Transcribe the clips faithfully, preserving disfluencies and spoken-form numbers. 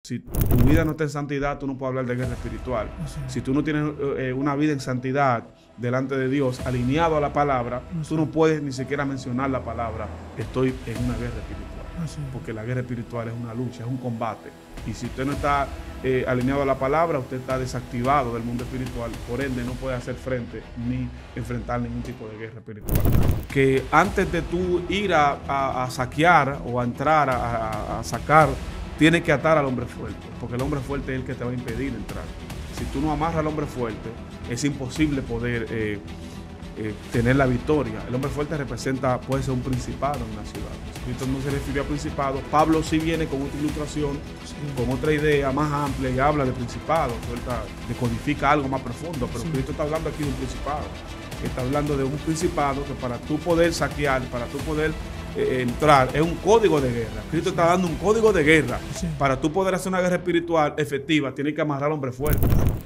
Si tu vida no está en santidad, tú no puedes hablar de guerra espiritual. Sí. Si tú no tienes eh, una vida en santidad delante de Dios, alineado a la palabra, Sí. tú no puedes ni siquiera mencionar la palabra, estoy en una guerra espiritual. Sí. Porque la guerra espiritual es una lucha, es un combate. Y si usted no está eh, alineado a la palabra, usted está desactivado del mundo espiritual. Por ende, no puede hacer frente ni enfrentar ningún tipo de guerra espiritual. Que antes de tú ir a, a, a saquear o a entrar a, a, a sacar, tienes que atar al hombre fuerte, porque el hombre fuerte es el que te va a impedir entrar. Si tú no amarras al hombre fuerte, es imposible poder eh, eh, tener la victoria. El hombre fuerte representa, puede ser un principado en una ciudad. Cristo no se refirió a principado. Pablo sí viene con otra ilustración, sí. con otra idea más amplia y habla de principado, suelta, decodifica algo más profundo, pero sí. Cristo está hablando aquí de un principado. Está hablando de un principado que para tú poder saquear, para tú poder Eh, entrar, es un código de guerra. Cristo sí. está dando un código de guerra. Sí. Para tú poder hacer una guerra espiritual efectiva, tienes que amarrar al hombre fuerte.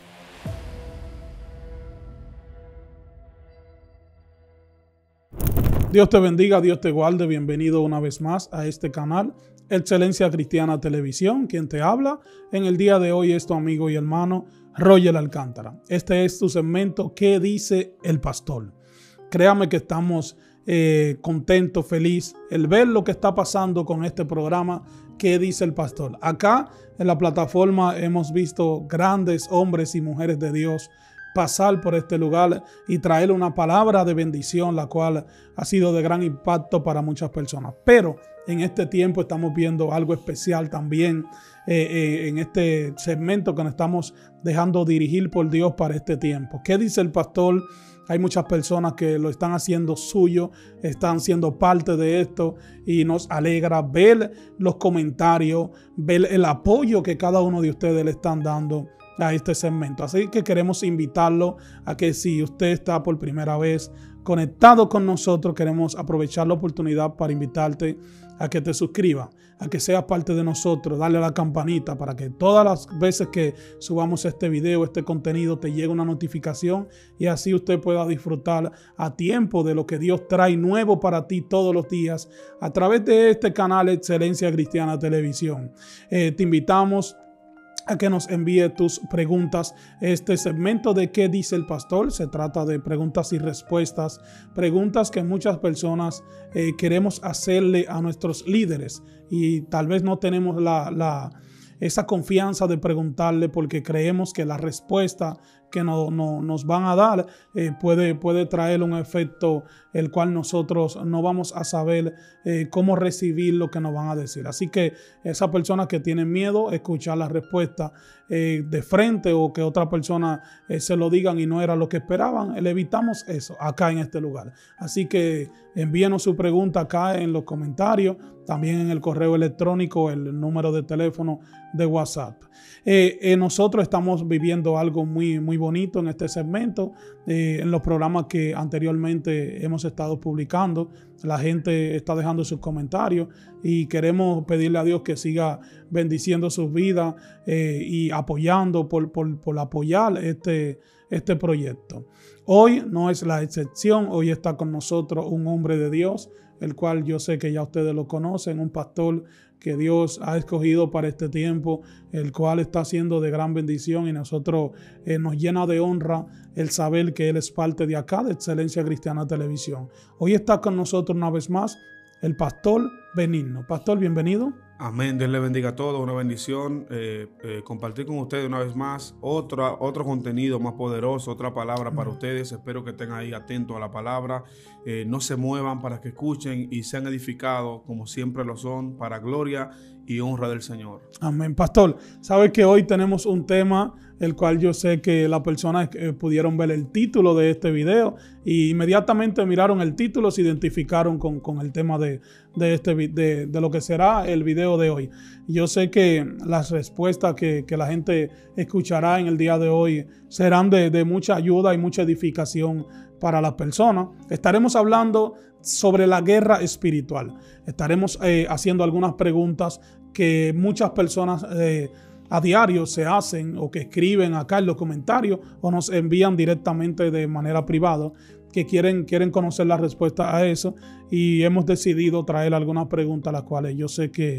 Dios te bendiga, Dios te guarde. Bienvenido una vez más a este canal, Excelencia Cristiana Televisión. Quien te habla en el día de hoy es tu amigo y hermano Roger Alcántara. Este es tu segmento ¿Qué dice el pastor? Créame que estamos Eh, contento, feliz, el ver lo que está pasando con este programa ¿Qué dice el pastor? Acá en la plataforma hemos visto grandes hombres y mujeres de Dios pasar por este lugar y traer una palabra de bendición, la cual ha sido de gran impacto para muchas personas. Pero en este tiempo estamos viendo algo especial también eh, eh, en este segmento que nos estamos dejando dirigir por Dios para este tiempo. ¿Qué dice el pastor? Hay muchas personas que lo están haciendo suyo, están siendo parte de esto y nos alegra ver los comentarios, ver el apoyo que cada uno de ustedes le están dando a este segmento. Así que queremos invitarlo a que si usted está por primera vez conectado con nosotros, queremos aprovechar la oportunidad para invitarte a que te suscribas, a que seas parte de nosotros, darle a la campanita para que todas las veces que subamos este video, este contenido, te llegue una notificación y así usted pueda disfrutar a tiempo de lo que Dios trae nuevo para ti todos los días a través de este canal Excelencia Cristiana Televisión. Eh, te invitamos a que nos envíe tus preguntas. Este segmento de ¿Qué dice el pastor? Se trata de preguntas y respuestas, preguntas que muchas personas eh, queremos hacerle a nuestros líderes y tal vez no tenemos la, la, esa confianza de preguntarle porque creemos que la respuesta que no, no, nos van a dar eh, puede, puede traer un efecto el cual nosotros no vamos a saber eh, cómo recibir lo que nos van a decir. Así que esa persona que tiene miedo a escuchar la respuesta eh, de frente o que otra persona eh, se lo digan y no era lo que esperaban, le evitamos eso acá en este lugar. Así que envíenos su pregunta acá en los comentarios, también en el correo electrónico, el número de teléfono de WhatsApp. Eh, eh, nosotros estamos viviendo algo muy, muy bonito en este segmento, eh, en los programas que anteriormente hemos estado publicando. La gente está dejando sus comentarios y queremos pedirle a Dios que siga bendiciendo sus vidas eh, y apoyando por, por, por apoyar este, este proyecto. Hoy no es la excepción, hoy está con nosotros un hombre de Dios, el cual yo sé que ya ustedes lo conocen, un pastor que Dios ha escogido para este tiempo, el cual está siendo de gran bendición y nosotros eh, nos llena de honra el saber que Él es parte de acá, de Excelencia Cristiana Televisión. Hoy está con nosotros una vez más el pastor Benigno. Pastor, bienvenido. Amén, Dios le bendiga a todos, una bendición, eh, eh, compartir con ustedes una vez más otra, otro contenido más poderoso, otra palabra para mm. ustedes. Espero que estén ahí atentos a la palabra, eh, no se muevan para que escuchen y sean edificados como siempre lo son, para gloria y honra del Señor. Amén. Pastor, sabe que hoy tenemos un tema el cual yo sé que las personas eh, pudieron ver el título de este video y inmediatamente miraron el título, se identificaron con, con el tema de, de, este, de, de lo que será el video de hoy. Yo sé que las respuestas que, que la gente escuchará en el día de hoy serán de, de mucha ayuda y mucha edificación para las personas. Estaremos hablando sobre la guerra espiritual. Estaremos eh, haciendo algunas preguntas que muchas personas eh, a diario se hacen o que escriben acá en los comentarios o nos envían directamente de manera privada que quieren, quieren conocer la respuesta a eso y hemos decidido traer algunas preguntas las cuales yo sé que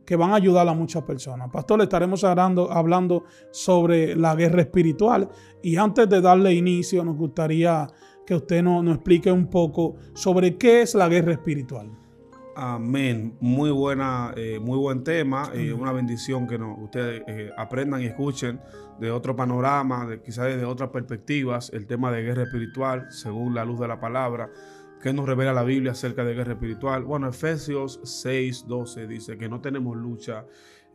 que van a ayudar a muchas personas. Pastor, le estaremos hablando, hablando sobre la guerra espiritual, y antes de darle inicio nos gustaría que usted nos, nos explique un poco sobre qué es la guerra espiritual. Amén. Muy buena, eh, muy buen tema. Eh, una bendición que nos, ustedes eh, aprendan y escuchen de otro panorama, de, quizás desde otras perspectivas, el tema de guerra espiritual, según la luz de la palabra. ¿Qué nos revela la Biblia acerca de guerra espiritual? Bueno, Efesios seis, doce dice que no tenemos lucha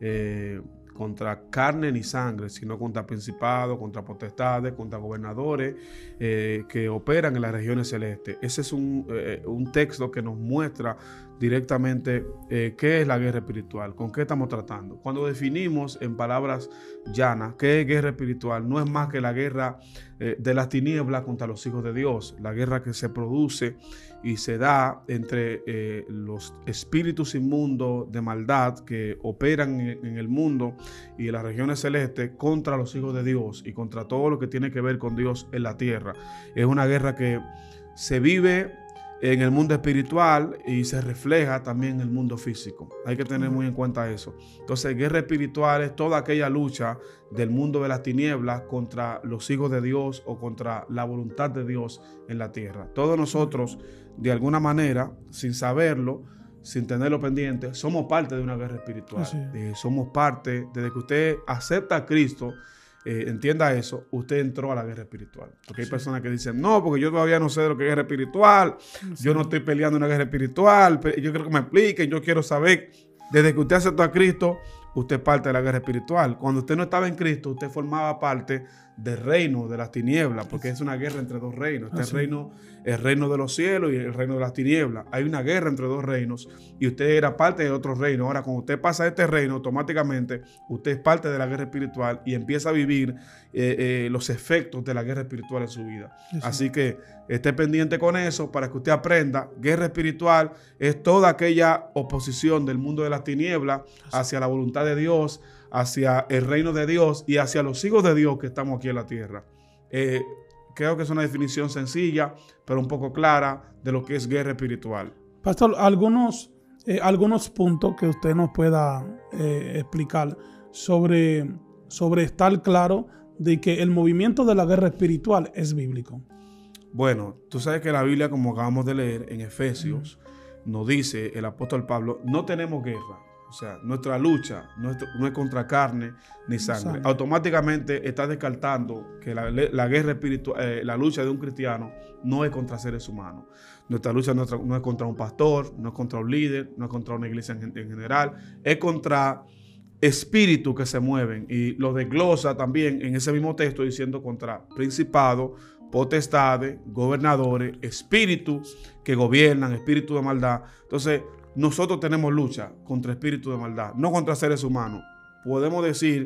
eh, contra carne ni sangre, sino contra principados, contra potestades, contra gobernadores eh, que operan en las regiones celestes. Ese es un, eh, un texto que nos muestra directamente eh, qué es la guerra espiritual, con qué estamos tratando. Cuando definimos en palabras llanas qué es guerra espiritual, no es más que la guerra eh, de las tinieblas contra los hijos de Dios, la guerra que se produce y se da entre eh, los espíritus inmundos de maldad que operan en, en el mundo y en las regiones celestes contra los hijos de Dios y contra todo lo que tiene que ver con Dios en la tierra. Es una guerra que se vive en el mundo espiritual y se refleja también en el mundo físico. Hay que tener muy en cuenta eso. Entonces, guerra espiritual es toda aquella lucha del mundo de las tinieblas contra los hijos de Dios o contra la voluntad de Dios en la tierra. Todos nosotros, de alguna manera, sin saberlo, sin tenerlo pendiente, somos parte de una guerra espiritual. Eh, somos parte, desde que usted acepta a Cristo, Eh, entienda eso, usted entró a la guerra espiritual. Porque hay sí. personas que dicen, no, porque yo todavía no sé de lo que es guerra espiritual, sí. yo no estoy peleando una guerra espiritual, yo quiero que me expliquen, yo quiero saber. Desde que usted aceptó a Cristo, usted es parte de la guerra espiritual. Cuando usted no estaba en Cristo, usted formaba parte del reino de las tinieblas, porque es una guerra entre dos reinos. Este reino, el reino de los cielos y el reino de las tinieblas. Hay una guerra entre dos reinos y usted era parte de otro reino. Ahora, cuando usted pasa a este reino, automáticamente usted es parte de la guerra espiritual y empieza a vivir eh, eh, los efectos de la guerra espiritual en su vida. Sí. Así que esté pendiente con eso para que usted aprenda. Guerra espiritual es toda aquella oposición del mundo de las tinieblas hacia la voluntad de Dios, hacia el reino de Dios y hacia los hijos de Dios que estamos aquí en la tierra. Eh, creo que es una definición sencilla, pero un poco clara de lo que es guerra espiritual. Pastor, algunos, eh, algunos puntos que usted nos pueda eh, explicar sobre, sobre estar claro de que el movimiento de la guerra espiritual es bíblico. Bueno, tú sabes que la Biblia, como acabamos de leer en Efesios, mm. nos dice el apóstol Pablo, no tenemos guerra. O sea, nuestra lucha no es, no es contra carne ni sangre. sangre. Automáticamente está descartando que la, la guerra espiritual, eh, la lucha de un cristiano no es contra seres humanos. Nuestra lucha no es, no es contra un pastor, no es contra un líder, no es contra una iglesia en, en general. Es contra espíritus que se mueven. Y lo desglosa también en ese mismo texto diciendo contra principados, potestades, gobernadores, espíritus que gobiernan, espíritus de maldad. Entonces, nosotros tenemos lucha contra espíritus de maldad, no contra seres humanos. Podemos decir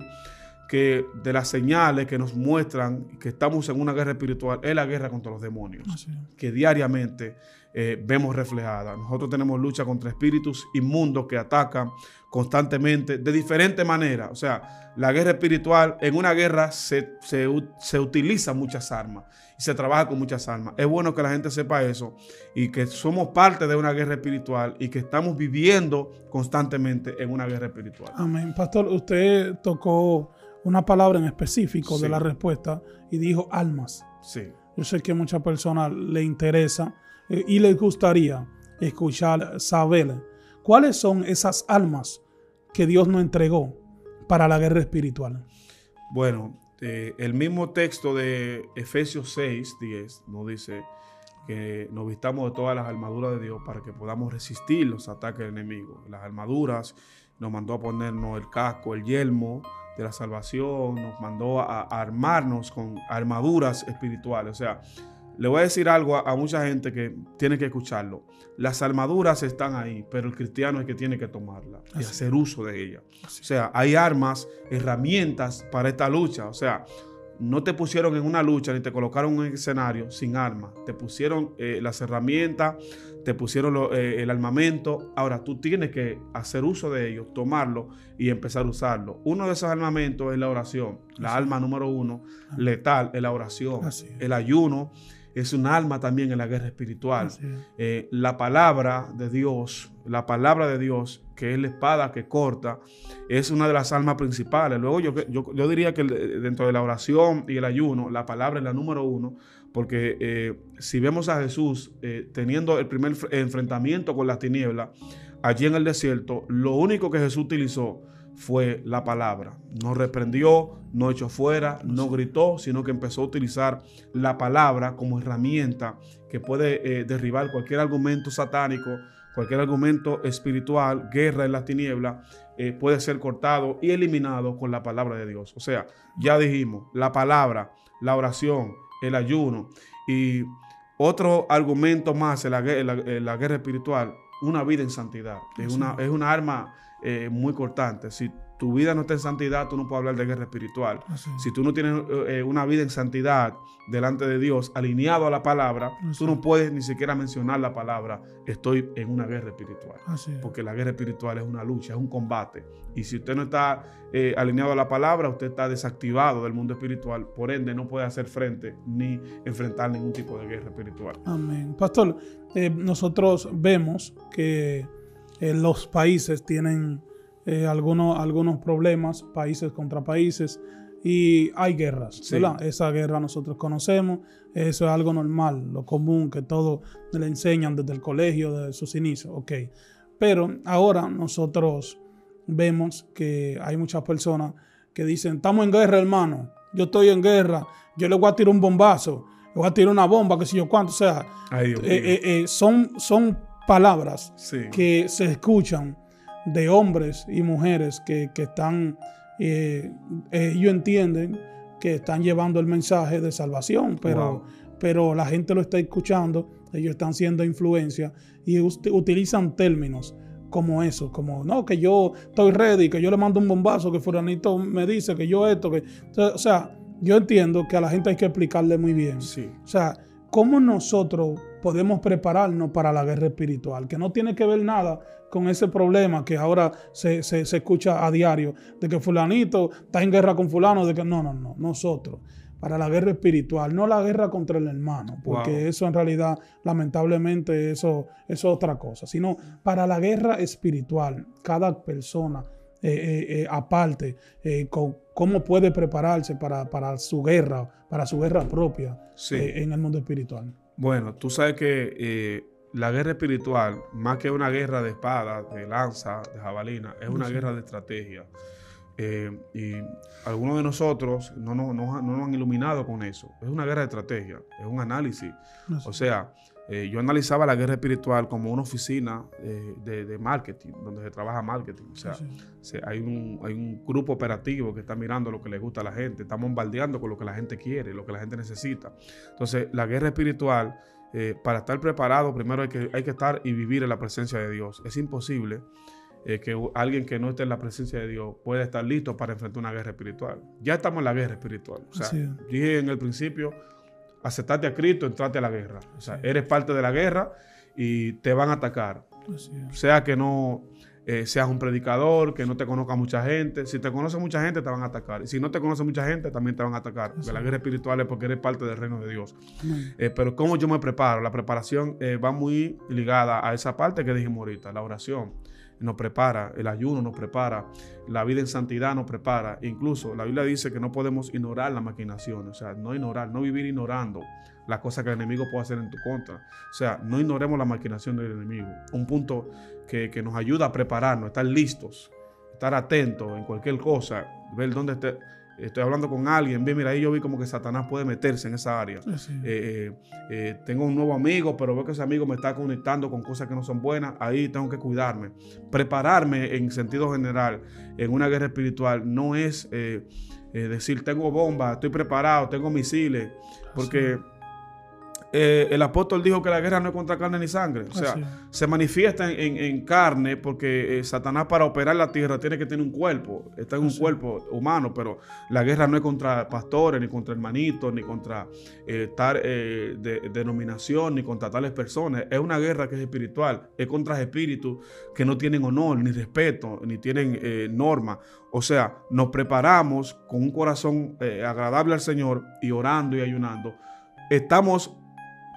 que de las señales que nos muestran que estamos en una guerra espiritual es la guerra contra los demonios, Así es. que diariamente eh, vemos reflejada. Nosotros tenemos lucha contra espíritus inmundos que atacan constantemente de diferentes maneras. O sea, la guerra espiritual, en una guerra se, se, se utilizan muchas armas y se trabaja con muchas armas. Es bueno que la gente sepa eso y que somos parte de una guerra espiritual y que estamos viviendo constantemente en una guerra espiritual. Amén. Pastor, usted tocó una palabra en específico sí. de la respuesta y dijo almas. Sí. Yo sé que a muchas personas le interesa eh, y les gustaría escuchar, saber cuáles son esas almas que Dios nos entregó para la guerra espiritual. Bueno, eh, el mismo texto de Efesios seis, diez nos dice que nos vistamos de todas las armaduras de Dios para que podamos resistir los ataques del enemigo. Las armaduras nos mandó a ponernos el casco, el yelmo de la salvación, nos mandó a, a armarnos con armaduras espirituales. O sea, le voy a decir algo a, a mucha gente que tiene que escucharlo. Las armaduras están ahí, pero el cristiano es el que tiene que tomarlas y Así. hacer uso de ellas. Así. O sea, hay armas, herramientas para esta lucha. O sea, no te pusieron en una lucha ni te colocaron en un escenario sin armas. Te pusieron eh, las herramientas, te pusieron lo, eh, el armamento. Ahora tú tienes que hacer uso de ellos, tomarlo y empezar a usarlo. Uno de esos armamentos es la oración. La Así. arma número uno, letal, es la oración. Así. El ayuno es un alma también en la guerra espiritual. Eh, la palabra de Dios, la palabra de Dios, que es la espada que corta, es una de las armas principales. Luego yo, yo, yo diría que dentro de la oración y el ayuno, la palabra es la número uno, porque eh, si vemos a Jesús eh, teniendo el primer enfrentamiento con las tinieblas, allí en el desierto, lo único que Jesús utilizó fue la palabra. No reprendió, no echó fuera, no gritó, sino que empezó a utilizar la palabra como herramienta que puede eh, derribar cualquier argumento satánico, cualquier argumento espiritual, guerra en las tinieblas, eh, puede ser cortado y eliminado con la palabra de Dios. O sea, ya dijimos, la palabra, la oración, el ayuno y otro argumento más en la, en la, en la guerra espiritual, una vida en santidad. Es una, es una arma Eh, muy cortante. Si tu vida no está en santidad, tú no puedes hablar de guerra espiritual. Así. Si tú no tienes eh, una vida en santidad delante de Dios, alineado a la palabra, Así. tú no puedes ni siquiera mencionar la palabra, estoy en una guerra espiritual. Así. Porque la guerra espiritual es una lucha, es un combate. Y si usted no está eh, alineado a la palabra, usted está desactivado del mundo espiritual. Por ende, no puede hacer frente ni enfrentar ningún tipo de guerra espiritual. Amén. Pastor, eh, nosotros vemos que Eh, los países tienen eh, algunos, algunos problemas, países contra países, y hay guerras, sí. ¿verdad? Esa guerra nosotros conocemos, eso es algo normal, lo común que todos le enseñan desde el colegio, desde sus inicios, ok. Pero ahora nosotros vemos que hay muchas personas que dicen, estamos en guerra, hermano, yo estoy en guerra, yo le voy a tirar un bombazo, le voy a tirar una bomba, qué sé yo cuánto, o sea, Ay, Dios eh, eh, eh, son... son palabras sí. que se escuchan de hombres y mujeres que, que están, eh, ellos entienden que están llevando el mensaje de salvación, pero, wow. pero la gente lo está escuchando, ellos están siendo influencia y ut- utilizan términos como eso, como no, que yo estoy ready, que yo le mando un bombazo, que fulanito me dice que yo esto, que, o sea, yo entiendo que a la gente hay que explicarle muy bien. Sí. O sea, ¿cómo nosotros podemos prepararnos para la guerra espiritual? Que no tiene que ver nada con ese problema que ahora se, se, se escucha a diario, de que fulanito está en guerra con fulano, de que no, no, no, nosotros, para la guerra espiritual, no la guerra contra el hermano, porque wow. eso en realidad, lamentablemente, eso, eso es otra cosa, sino para la guerra espiritual, cada persona eh, eh, eh, aparte, eh, con, cómo puede prepararse para, para su guerra, para su guerra propia sí. eh, en el mundo espiritual. Bueno, tú sabes que eh, la guerra espiritual, más que una guerra de espada, de lanza, de jabalina, es una sí. guerra de estrategia. Eh, y algunos de nosotros no, no, no, no nos han iluminado con eso. Es una guerra de estrategia, es un análisis. No sé. O sea, eh, yo analizaba la guerra espiritual como una oficina eh, de, de marketing, donde se trabaja marketing. O sea, sí. se, hay, un, hay un grupo operativo que está mirando lo que le gusta a la gente, está bombardeando con lo que la gente quiere, lo que la gente necesita. Entonces, la guerra espiritual, eh, para estar preparado, primero hay que, hay que estar y vivir en la presencia de Dios. Es imposible eh, que alguien que no esté en la presencia de Dios pueda estar listo para enfrentar una guerra espiritual. Ya estamos en la guerra espiritual. O sea, sí. dije en el principio, aceptarte a Cristo, entrate a la guerra. O sea, sí. eres parte de la guerra y te van a atacar. Sí. Sea que no eh, seas un predicador, que no te conozca mucha gente. Si te conoce mucha gente, te van a atacar. Y si no te conoce mucha gente, también te van a atacar. Sí. Porque la guerra espiritual es porque eres parte del reino de Dios. Sí. Eh, pero ¿cómo yo me preparo? La preparación eh, va muy ligada a esa parte que dijimos ahorita, la oración. Nos prepara, el ayuno nos prepara, la vida en santidad nos prepara. Incluso la Biblia dice que no podemos ignorar las maquinaciones, o sea, no ignorar, no vivir ignorando las cosas que el enemigo puede hacer en tu contra. O sea, no ignoremos la maquinación del enemigo. Un punto que, que nos ayuda a prepararnos, estar listos, estar atentos en cualquier cosa, ver dónde esté. Estoy hablando con alguien, ve, mira, ahí yo vi como que Satanás puede meterse en esa área. Sí. Eh, eh, tengo un nuevo amigo, pero veo que ese amigo me está conectando con cosas que no son buenas. Ahí tengo que cuidarme. Prepararme en sentido general en una guerra espiritual no es eh, eh, decir, tengo bombas, estoy preparado, tengo misiles, porque... Sí. Eh, el apóstol dijo que la guerra no es contra carne ni sangre. O sea, Así. se manifiesta en, en, en carne porque eh, Satanás para operar la tierra tiene que tener un cuerpo. Está en Así. un cuerpo humano, pero la guerra no es contra pastores, ni contra hermanitos, ni contra eh, tal eh, de, denominación, ni contra tales personas. Es una guerra que es espiritual. Es contra espíritus que no tienen honor, ni respeto, ni tienen eh, norma. O sea, nos preparamos con un corazón eh, agradable al Señor y orando y ayunando. Estamos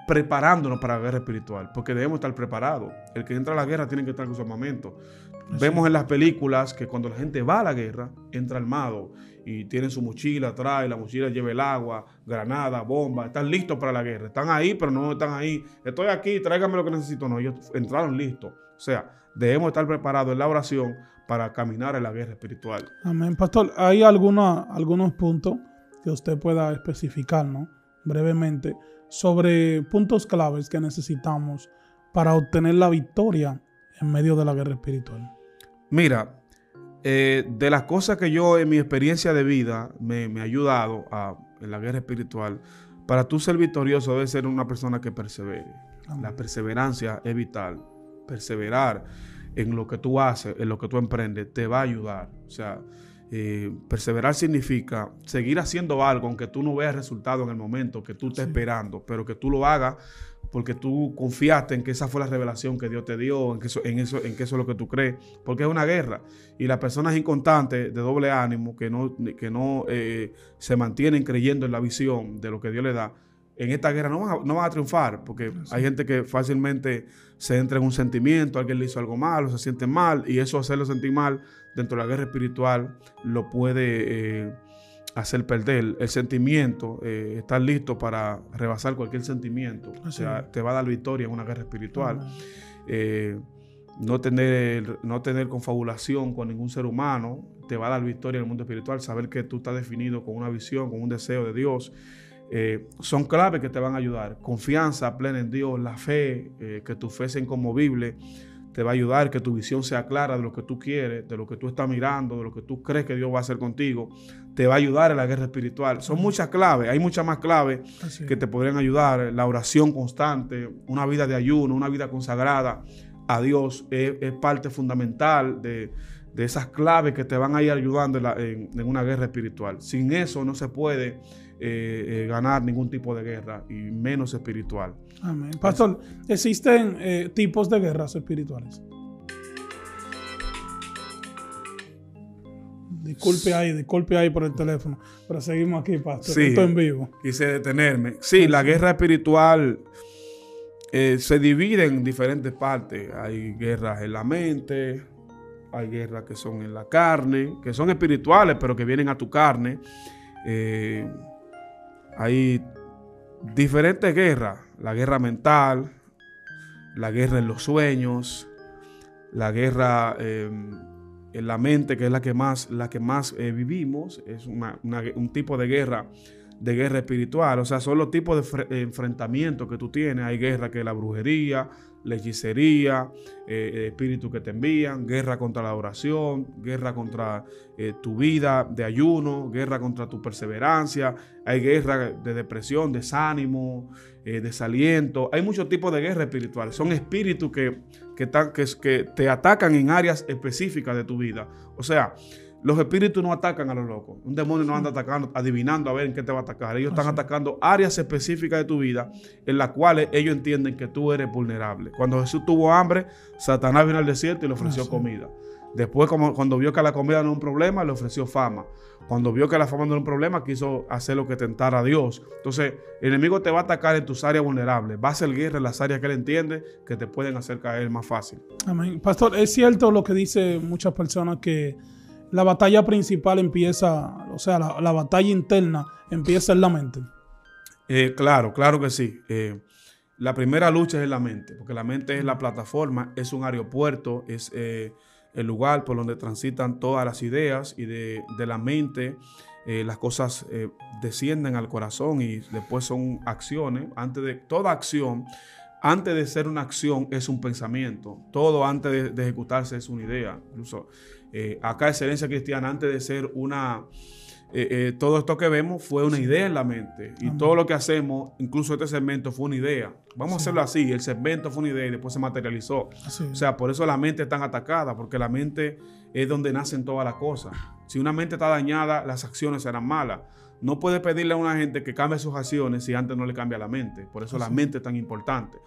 preparándonos para la guerra espiritual, porque debemos estar preparados. El que entra a la guerra tiene que estar con su armamento. Así. Vemos en las películas que cuando la gente va a la guerra, entra armado y tienen su mochila atrás, y la mochila lleva el agua, granada, bomba, están listos para la guerra. Están ahí, pero no están ahí. Estoy aquí, tráigame lo que necesito. No, ellos entraron listos. O sea, debemos estar preparados en la oración para caminar en la guerra espiritual. Amén. Pastor, ¿hay alguna, algunos puntos que usted pueda especificar, ¿no? brevemente, sobre puntos claves que necesitamos para obtener la victoria en medio de la guerra espiritual? Mira, eh, de las cosas que yo en mi experiencia de vida me, me ha ayudado a, en la guerra espiritual, para tú ser victorioso debes ser una persona que persevere. Amén. La perseverancia es vital. Perseverar en lo que tú haces, en lo que tú emprendes, te va a ayudar. O sea, eh, perseverar significa seguir haciendo algo aunque tú no veas resultado en el momento que tú estés sí. esperando, pero que tú lo hagas porque tú confiaste en que esa fue la revelación que Dios te dio, en que eso, en eso, en que eso es lo que tú crees, porque es una guerra. Y las personas inconstantes, de doble ánimo, que no, que no eh, se mantienen creyendo en la visión de lo que Dios le da, en esta guerra no van a, no van a triunfar, porque sí. hay gente que fácilmente se entra en un sentimiento, alguien le hizo algo malo, se siente mal, y eso hacerlo sentir mal dentro de la guerra espiritual lo puede eh, hacer perder. El sentimiento, eh, estar listo para rebasar cualquier sentimiento, sí. o sea, te va a dar victoria en una guerra espiritual. Uh-huh. eh, no tener, no tener confabulación con ningún ser humano te va a dar victoria en el mundo espiritual. Saber que tú estás definido con una visión, con un deseo de Dios. Eh, son claves que te van a ayudar. Confianza plena en Dios, la fe, eh, que tu fe sea inconmovible, te va a ayudar, que tu visión sea clara de lo que tú quieres, de lo que tú estás mirando, de lo que tú crees que Dios va a hacer contigo. Te va a ayudar en la guerra espiritual. Son muchas claves, hay muchas más claves Así que te podrían ayudar. La oración constante, una vida de ayuno, una vida consagrada a Dios es, es parte fundamental de, de esas claves que te van a ir ayudando en, la, en, en una guerra espiritual. Sin eso no se puede Eh, eh, ganar ningún tipo de guerra, y menos espiritual. Amén. Pastor, ¿existen eh, tipos de guerras espirituales? Disculpe ahí, disculpe ahí por el teléfono, pero seguimos aquí, Pastor. Sí, esto en vivo. Quise detenerme. Sí, sí, la guerra espiritual eh, se divide en diferentes partes. Hay guerras en la mente, hay guerras que son en la carne, que son espirituales, pero que vienen a tu carne. Eh, Hay diferentes guerras, la guerra mental, la guerra en los sueños, la guerra eh, en la mente, que es la que más, la que más eh, vivimos, es una, una, un tipo de guerra, de guerra espiritual. O sea, son los tipos de fre- enfrentamientos que tú tienes. Hay guerra que es la brujería, la hechicería, eh, espíritus que te envían, guerra contra la oración, guerra contra eh, tu vida de ayuno, guerra contra tu perseverancia, hay guerra de depresión, desánimo, eh, desaliento. Hay muchos tipos de guerra espiritual. Son espíritus que, que, ta- que, que te atacan en áreas específicas de tu vida. O sea, los espíritus no atacan a los locos. Un demonio no anda atacando, adivinando a ver en qué te va a atacar. Ellos están atacando áreas específicas de tu vida en las cuales ellos entienden que tú eres vulnerable. Cuando Jesús tuvo hambre, Satanás vino al desierto y le ofreció Así. comida. Después, como, cuando vio que la comida no era un problema, le ofreció fama. Cuando vio que la fama no era un problema, quiso hacer lo que tentara a Dios. Entonces, el enemigo te va a atacar en tus áreas vulnerables. Va a hacer guerra en las áreas que él entiende que te pueden hacer caer más fácil. Amén. Pastor, ¿es cierto lo que dicen muchas personas, que la batalla principal empieza, o sea, la, la batalla interna empieza en la mente? Eh, claro, claro que sí. Eh, la primera lucha es en la mente, porque la mente es la plataforma, es un aeropuerto, es eh, el lugar por donde transitan todas las ideas, y de, de la mente eh, las cosas eh, descienden al corazón y después son acciones. Antes de toda acción, antes de ser una acción es un pensamiento. Todo antes de, de ejecutarse es una idea. Incluso Eh, acá Excelencia Cristiana, antes de ser una eh, eh, todo esto que vemos fue una idea en la mente, y Amén. Todo lo que hacemos, incluso este segmento, fue una idea. Vamos sí. a hacerlo así, el segmento fue una idea y después se materializó. Así. O sea, por eso la mente es tan atacada, porque la mente es donde nacen todas las cosas. Si una mente está dañada, las acciones serán malas. No puede pedirle a una gente que cambie sus acciones si antes no le cambia la mente. Por eso Así. La mente es tan importante.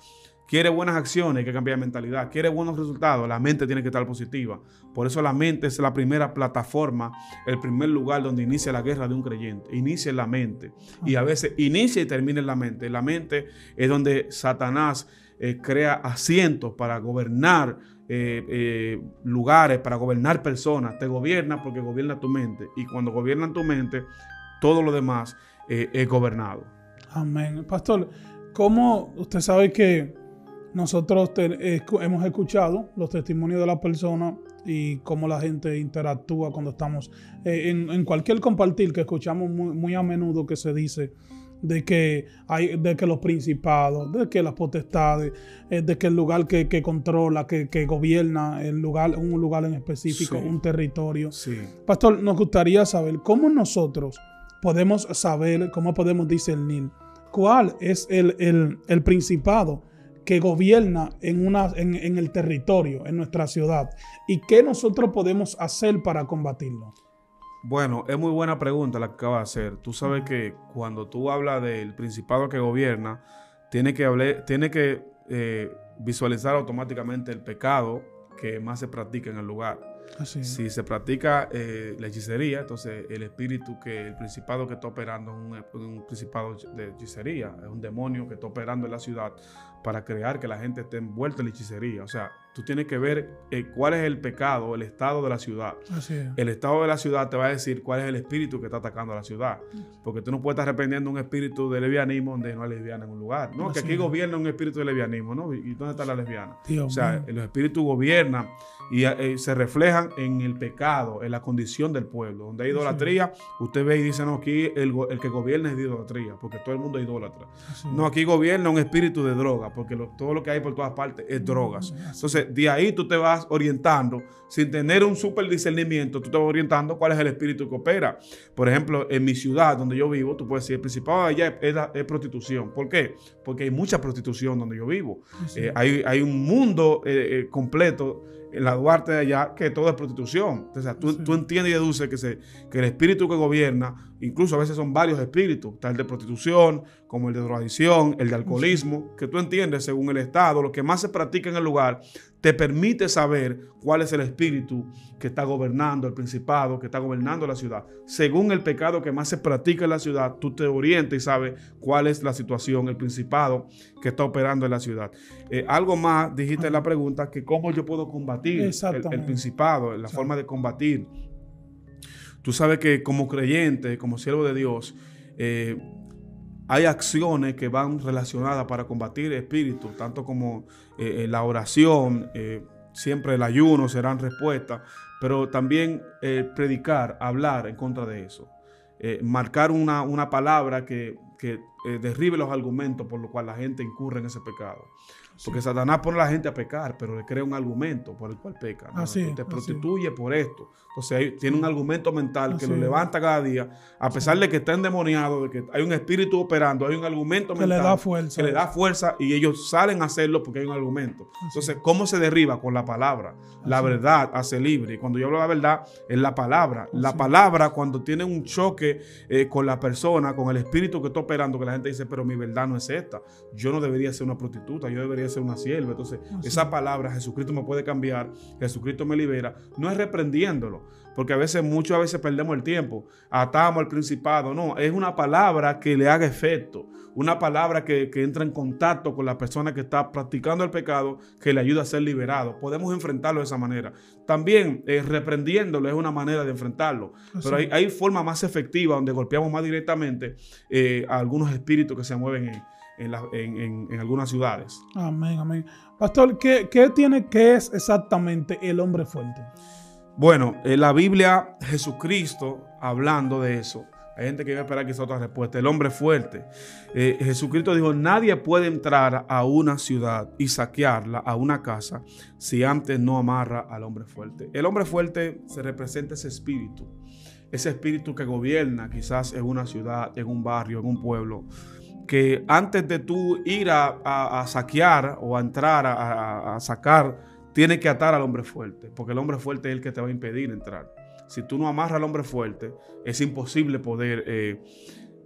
quiere buenas acciones, hay que cambiar de mentalidad. Quiere buenos resultados, la mente tiene que estar positiva. Por eso la mente es la primera plataforma, el primer lugar donde inicia la guerra de un creyente. Inicia en la mente. Y a veces inicia y termina en la mente. La mente es donde Satanás eh, crea asientos para gobernar eh, eh, lugares, para gobernar personas. Te gobierna porque gobierna tu mente. Y cuando gobierna tu mente, todo lo demás eh, es gobernado. Amén. Pastor, ¿cómo usted sabe que nosotros te, eh, hemos escuchado los testimonios de las personas y cómo la gente interactúa cuando estamos eh, en, en cualquier compartir que escuchamos muy, muy a menudo que se dice de que hay, de que los principados, de que las potestades, eh, de que el lugar que, que controla, que, que gobierna el lugar, un lugar en específico, sí. un territorio. Sí. Pastor, nos gustaría saber cómo nosotros podemos saber, cómo podemos discernir cuál es el, el, el principado que gobierna en, una, en, en el territorio, en nuestra ciudad, y qué nosotros podemos hacer para combatirlo. Bueno, es muy buena pregunta la que acabas de hacer. Tú sabes que cuando tú hablas del principado que gobierna, tiene que, hablar, tiene que eh, visualizar automáticamente el pecado que más se practica en el lugar. Así es. Si se practica eh, la hechicería, entonces el espíritu que el principado que está operando es un, un principado de hechicería, es un demonio que está operando en la ciudad para crear que la gente esté envuelta en la hechicería. O sea, tú tienes que ver eh, cuál es el pecado, el estado de la ciudad. Así es. El estado de la ciudad te va a decir cuál es el espíritu que está atacando a la ciudad. Porque tú no puedes estar reprendiendo un espíritu de lesbianismo donde no hay lesbiana en un lugar. No, Así que aquí es. gobierna un espíritu de lesbianismo, ¿no? ¿Y dónde está la lesbiana? Dios o sea, mío. los espíritus gobiernan y eh, se reflejan en el pecado, en la condición del pueblo. Donde hay idolatría, sí. usted ve y dice, no, aquí el, el que gobierna es de idolatría, porque todo el mundo es idólatra. Así no, es. aquí gobierna un espíritu de droga, porque lo, todo lo que hay por todas partes es drogas. Entonces, de ahí tú te vas orientando, sin tener un súper discernimiento, tú te vas orientando cuál es el espíritu que opera. Por ejemplo, en mi ciudad, donde yo vivo, tú puedes decir, el principado de allá es, es, es prostitución. ¿Por qué? Porque hay mucha prostitución donde yo vivo. Sí. Eh, hay, hay un mundo eh, eh, completo en la Duarte de allá que todo es prostitución. Entonces, tú, sí. tú entiendes y deduces que, se, que el espíritu que gobierna, incluso a veces son varios espíritus, está el de prostitución, como el de drogadicción, el de alcoholismo, sí. que tú entiendes según el estado, lo que más se practica en el lugar, te permite saber cuál es el espíritu que está gobernando el principado, que está gobernando la ciudad. Según el pecado que más se practica en la ciudad, tú te orientas y sabes cuál es la situación, el principado que está operando en la ciudad. Eh, algo más, dijiste en la pregunta, que cómo yo puedo combatir el, el principado, la sí. forma de combatir. Tú sabes que como creyente, como siervo de Dios, eh, hay acciones que van relacionadas para combatir espíritus, tanto como eh, la oración, eh, siempre el ayuno serán respuestas, pero también eh, predicar, hablar en contra de eso. Eh, marcar una, una palabra que, que eh, derribe los argumentos por los cuales la gente incurre en ese pecado. Porque sí. Satanás pone a la gente a pecar, pero le crea un argumento por el cual peca. ¿no? Así, te así. prostituye por esto. Entonces hay, tiene un argumento mental así. que lo levanta cada día, a pesar de que está endemoniado, de que hay un espíritu operando, hay un argumento que mental le da fuerza, que le da fuerza y ellos salen a hacerlo porque hay un argumento. Así. Entonces, ¿cómo se derriba? Con la palabra. Así. La verdad hace libre. Y cuando yo hablo de la verdad, es la palabra. Así. La palabra, cuando tiene un choque eh, con la persona, con el espíritu que está operando, que la gente dice, pero mi verdad no es esta. Yo no debería ser una prostituta, yo debería ser una sierva. Entonces, Así. esa palabra, Jesucristo me puede cambiar, Jesucristo me libera, no es reprendiéndolo, porque a veces, muchas veces perdemos el tiempo, atamos al principado, no, es una palabra que le haga efecto, una palabra que, que entra en contacto con la persona que está practicando el pecado, que le ayuda a ser liberado. Podemos enfrentarlo de esa manera. También eh, reprendiéndolo es una manera de enfrentarlo, Así. pero hay, hay forma más efectiva donde golpeamos más directamente eh, a algunos espíritus que se mueven en En, la, en, en, en algunas ciudades. Amén, amén. Pastor, ¿qué, qué, tiene, ¿qué es exactamente el hombre fuerte? Bueno, en la Biblia, Jesucristo, hablando de eso, hay gente que va a esperar que sea otra respuesta. El hombre fuerte. Eh, Jesucristo dijo, nadie puede entrar a una ciudad y saquearla, a una casa, si antes no amarra al hombre fuerte. El hombre fuerte se representa ese espíritu. Ese espíritu que gobierna quizás en una ciudad, en un barrio, en un pueblo, que antes de tú ir a, a, a saquear o a entrar a, a, a sacar, tienes que atar al hombre fuerte, porque el hombre fuerte es el que te va a impedir entrar. Si tú no amarras al hombre fuerte, es imposible poder eh,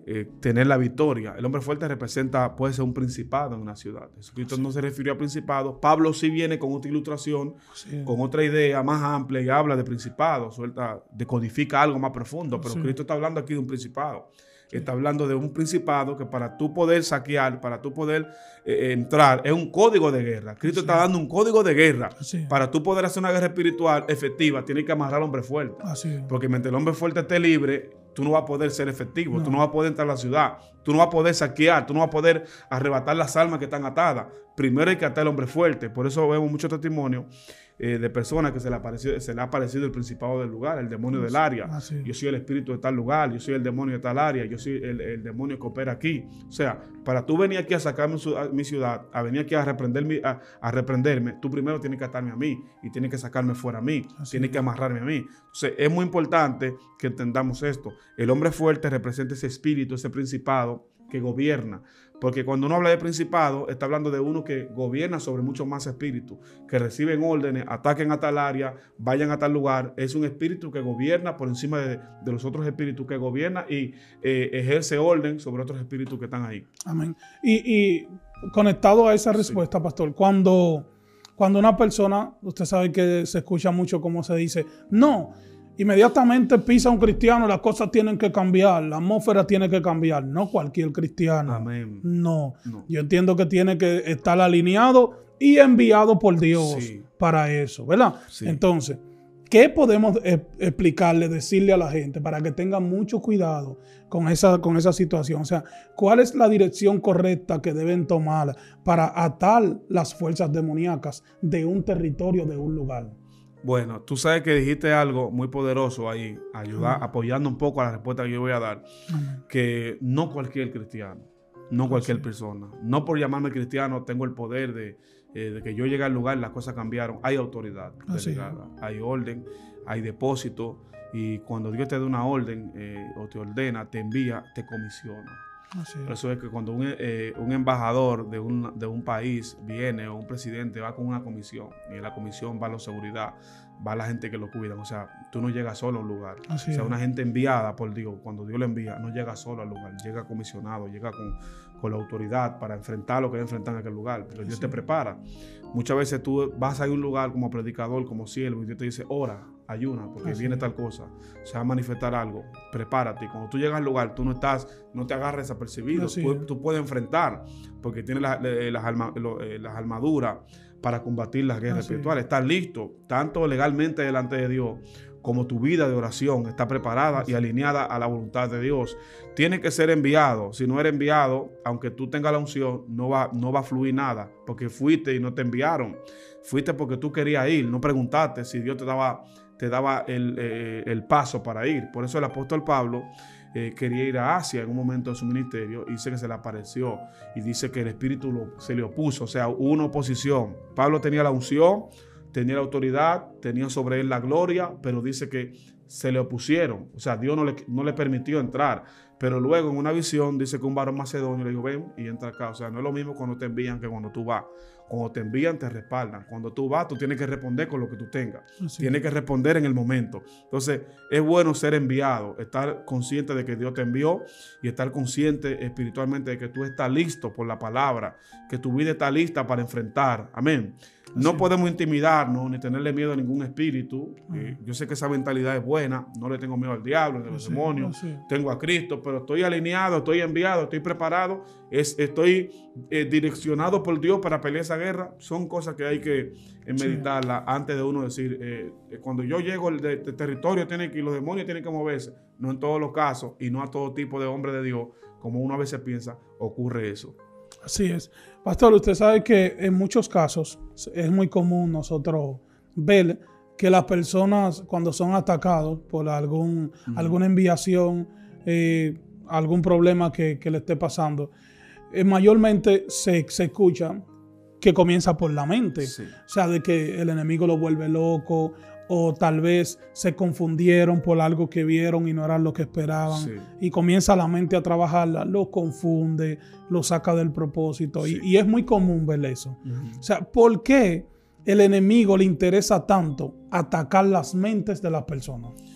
eh, tener la victoria. El hombre fuerte representa, puede ser un principado en una ciudad. Jesucristo sí. no se refirió a principados. Pablo sí viene con otra ilustración, sí. con otra idea más amplia y habla de principados, suelta, decodifica algo más profundo, pero sí. Cristo está hablando aquí de un principado. Sí. Está hablando de un principado que para tú poder saquear, para tú poder eh, entrar, es un código de guerra. Cristo sí. está dando un código de guerra. Sí. Para tú poder hacer una guerra espiritual efectiva, tienes que amarrar al hombre fuerte. Así. Porque mientras el hombre fuerte esté libre, tú no vas a poder ser efectivo, no. tú no vas a poder entrar a la ciudad, tú no vas a poder saquear, tú no vas a poder arrebatar las almas que están atadas. Primero hay que atar al hombre fuerte. Por eso vemos muchos testimonios eh, de personas que se le, apareció, se le ha aparecido el principado del lugar, el demonio del área. Ah, sí. Yo soy el espíritu de tal lugar, yo soy el demonio de tal área, yo soy el, el demonio que opera aquí. O sea, para tú venir aquí a sacarme a mi ciudad, a venir aquí a, reprenderme, a, a reprenderme, tú primero tienes que atarme a mí y tienes que sacarme fuera a mí, Así tienes es. que amarrarme a mí. Entonces, es muy importante que entendamos esto. El hombre fuerte representa ese espíritu, ese principado que gobierna. Porque cuando uno habla de principado, está hablando de uno que gobierna sobre muchos más espíritus, que reciben órdenes, ataquen a tal área, vayan a tal lugar. Es un espíritu que gobierna por encima de, de los otros espíritus, que gobierna y eh, ejerce orden sobre otros espíritus que están ahí. Amén. Y, y conectado a esa respuesta, sí. pastor, cuando, cuando una persona, usted sabe que se escucha mucho cómo se dice, no, inmediatamente pisa un cristiano, las cosas tienen que cambiar, la atmósfera tiene que cambiar. No cualquier cristiano. Amén. No. no. Yo entiendo que tiene que estar alineado y enviado por Dios sí. para eso, ¿verdad? Sí. Entonces, ¿qué podemos eh, explicarle, decirle a la gente para que tengan mucho cuidado con esa, con esa situación? O sea, ¿cuál es la dirección correcta que deben tomar para atar las fuerzas demoníacas de un territorio, de un lugar? Bueno, tú sabes que dijiste algo muy poderoso ahí, ayudar, uh-huh. apoyando un poco a la respuesta que yo voy a dar, uh-huh. que no cualquier cristiano, no cualquier uh-huh. persona, no por llamarme cristiano tengo el poder de, eh, de que yo llegue al lugar, las cosas cambiaron. Hay autoridad delegada, uh-huh. hay orden, hay depósito, y cuando Dios te da una orden eh, o te ordena, te envía, te comisiona. Así es. Por eso es que cuando un, eh, un embajador de un, de un país viene o un presidente va con una comisión y en la comisión va la seguridad, va la gente que lo cuida. O sea, tú no llegas solo a un lugar. Así o sea, es. Una gente enviada por Dios, cuando Dios le envía, no llega solo al lugar, llega comisionado, llega con, con la autoridad para enfrentar lo que enfrentar en aquel lugar. Pero Dios Así te prepara. Muchas veces tú vas a un lugar como predicador, como siervo, y Dios te dice, ora, ayuna, porque Así viene es. tal cosa, se va a manifestar algo, prepárate. Cuando tú llegas al lugar, tú no estás, no te agarres desapercibido, tú, tú puedes enfrentar, porque tienes la, las, arma, las armaduras para combatir las guerras Así espirituales, es. Estás listo, tanto legalmente delante de Dios, como tu vida de oración está preparada Así. y alineada a la voluntad de Dios. Tiene que ser enviado. Si no eres enviado, aunque tú tengas la unción, no va, no va a fluir nada, porque fuiste y no te enviaron. Fuiste porque tú querías ir, no preguntaste si Dios te daba, te daba el, eh, el paso para ir. Por eso el apóstol Pablo eh, quería ir a Asia en un momento de su ministerio, y dice que se le apareció y dice que el Espíritu lo, se le opuso, o sea, hubo una oposición. Pablo tenía la unción, tenía la autoridad, tenía sobre él la gloria, pero dice que se le opusieron. O sea, Dios no le, no le permitió entrar. Pero luego en una visión dice que un varón macedonio le dijo, ven y entra acá. O sea, no es lo mismo cuando te envían que cuando tú vas. Cuando te envían, te respaldan. Cuando tú vas, tú tienes que responder con lo que tú tengas. Así tienes que responder en el momento. Entonces, es bueno ser enviado, estar consciente de que Dios te envió y estar consciente espiritualmente de que tú estás listo por la palabra, que tu vida está lista para enfrentar. Amén. No sí. podemos intimidarnos ni tenerle miedo a ningún espíritu. Uh-huh. Eh, yo sé que esa mentalidad es buena. No le tengo miedo al diablo, ni a los sí, demonios. Sí. Tengo a Cristo, pero estoy alineado, estoy enviado, estoy preparado. Es, estoy eh, direccionado por Dios para pelear esa guerra. Son cosas que hay que eh, meditarlas sí. antes de uno decir, eh, eh, cuando yo llego al de, de territorio, tiene que, los demonios tienen que moverse. No en todos los casos y no a todo tipo de hombre de Dios, como uno a veces piensa, ocurre eso. Así es. Pastor, usted sabe que en muchos casos es muy común nosotros ver que las personas cuando son atacados por algún, uh-huh. alguna enviación, eh, algún problema que, que le esté pasando, eh, mayormente se, se escucha que comienza por la mente. Sí. O sea, de que el enemigo lo vuelve loco, o tal vez se confundieron por algo que vieron y no era lo que esperaban. Sí. Y comienza la mente a trabajarla, lo confunde, lo saca del propósito. Sí. Y, y es muy común ver eso. Uh-huh. O sea, ¿por qué el enemigo le interesa tanto atacar las mentes de las personas?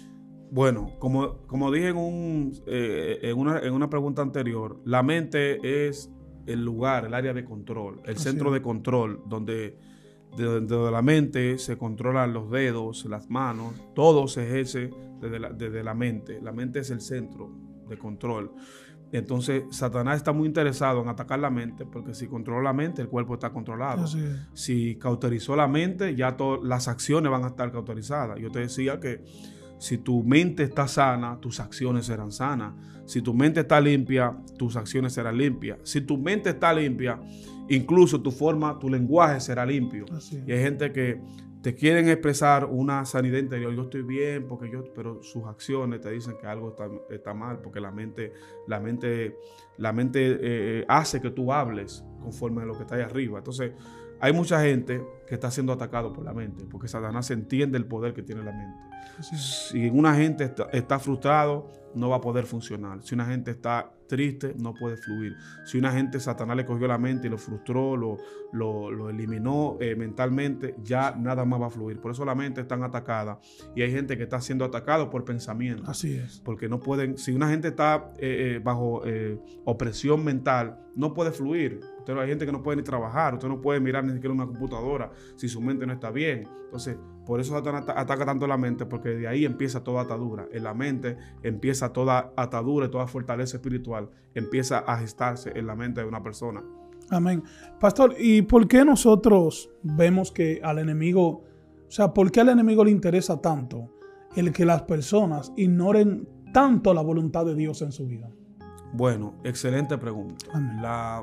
Bueno, como, como dije en, un, eh, en, una, en una pregunta anterior, la mente es el lugar, el área de control, el Así centro es. de control, donde de, de la mente se controlan los dedos, las manos, todo se ejerce desde la, desde la mente. La mente es el centro de control. Entonces, Satanás está muy interesado en atacar la mente, porque si controla la mente, el cuerpo está controlado. Así es. Si cauterizó la mente, ya todas las acciones van a estar cauterizadas. Yo te decía que si tu mente está sana, tus acciones serán sanas. Si tu mente está limpia, tus acciones serán limpias. Si tu mente está limpia, incluso tu forma, tu lenguaje será limpio. Así Y hay gente que te quieren expresar una sanidad interior. Yo estoy bien, porque yo, pero sus acciones te dicen que algo está, está mal, porque la mente, la mente, la mente eh, hace que tú hables conforme a lo que está ahí arriba. Entonces, hay mucha gente que está siendo atacado por la mente, porque Satanás entiende el poder que tiene la mente. Así es. Si una gente está, está frustrado, no va a poder funcionar. Si una gente está triste, no puede fluir. Si una gente, Satanás le cogió la mente y lo frustró, lo, lo, lo eliminó eh, mentalmente, ya nada más va a fluir. Por eso la mente es tan atacada. Y hay gente que está siendo atacado por pensamientos. Así es. Porque no pueden, si una gente está eh, eh, bajo eh, opresión mental, no puede fluir. Usted, hay gente que no puede ni trabajar, usted no puede mirar ni siquiera una computadora si su mente no está bien. Entonces, por eso Satanás ataca tanto la mente, porque de ahí empieza toda atadura. En la mente empieza toda atadura y toda fortaleza espiritual empieza a gestarse en la mente de una persona. Amén. Pastor, ¿y por qué nosotros vemos que al enemigo, o sea, por qué al enemigo le interesa tanto el que las personas ignoren tanto la voluntad de Dios en su vida? Bueno, excelente pregunta. Amén. La,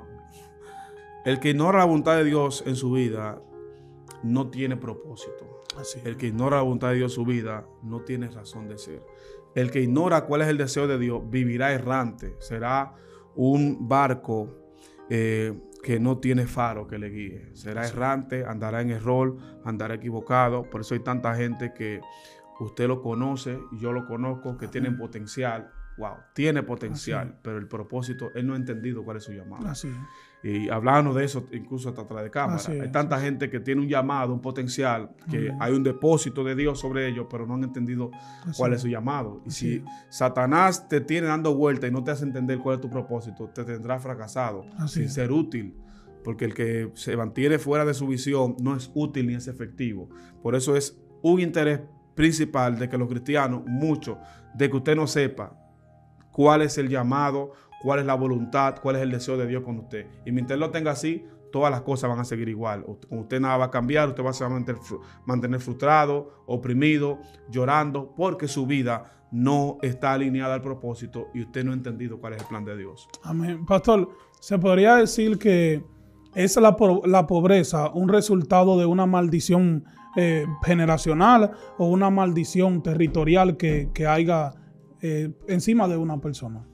el que ignora la voluntad de Dios en su vida no tiene propósito. Así es. El que ignora la voluntad de Dios en su vida no tiene razón de ser. El que ignora cuál es el deseo de Dios vivirá errante. Será un barco eh, que no tiene faro que le guíe. Será Así. errante, andará en error, andará equivocado. Por eso hay tanta gente que usted lo conoce, yo lo conozco, que tienen potencial. Wow, tiene potencial, Así. pero el propósito, él no ha entendido cuál es su llamado. Así es. Y hablando de eso, incluso hasta atrás de cámara, Así es, hay tanta así es. gente que tiene un llamado, un potencial, que Amén. hay un depósito de Dios sobre ellos, pero no han entendido Así cuál es. es su llamado. Y Así si Satanás te tiene dando vueltas y no te hace entender cuál es tu propósito, te tendrá fracasado, Así sin es. ser útil. Porque el que se mantiene fuera de su visión no es útil ni es efectivo. Por eso es un interés principal de que los cristianos, mucho, de que usted no sepa cuál es el llamado, cuál es la voluntad, cuál es el deseo de Dios con usted. Y mientras lo tenga así, todas las cosas van a seguir igual. Con usted nada va a cambiar, usted va a mantener, mantener frustrado, oprimido, llorando, porque su vida no está alineada al propósito y usted no ha entendido cuál es el plan de Dios. Amén. Pastor, ¿se podría decir que es la, la pobreza un resultado de una maldición eh, generacional o una maldición territorial que, que haya eh, encima de una persona?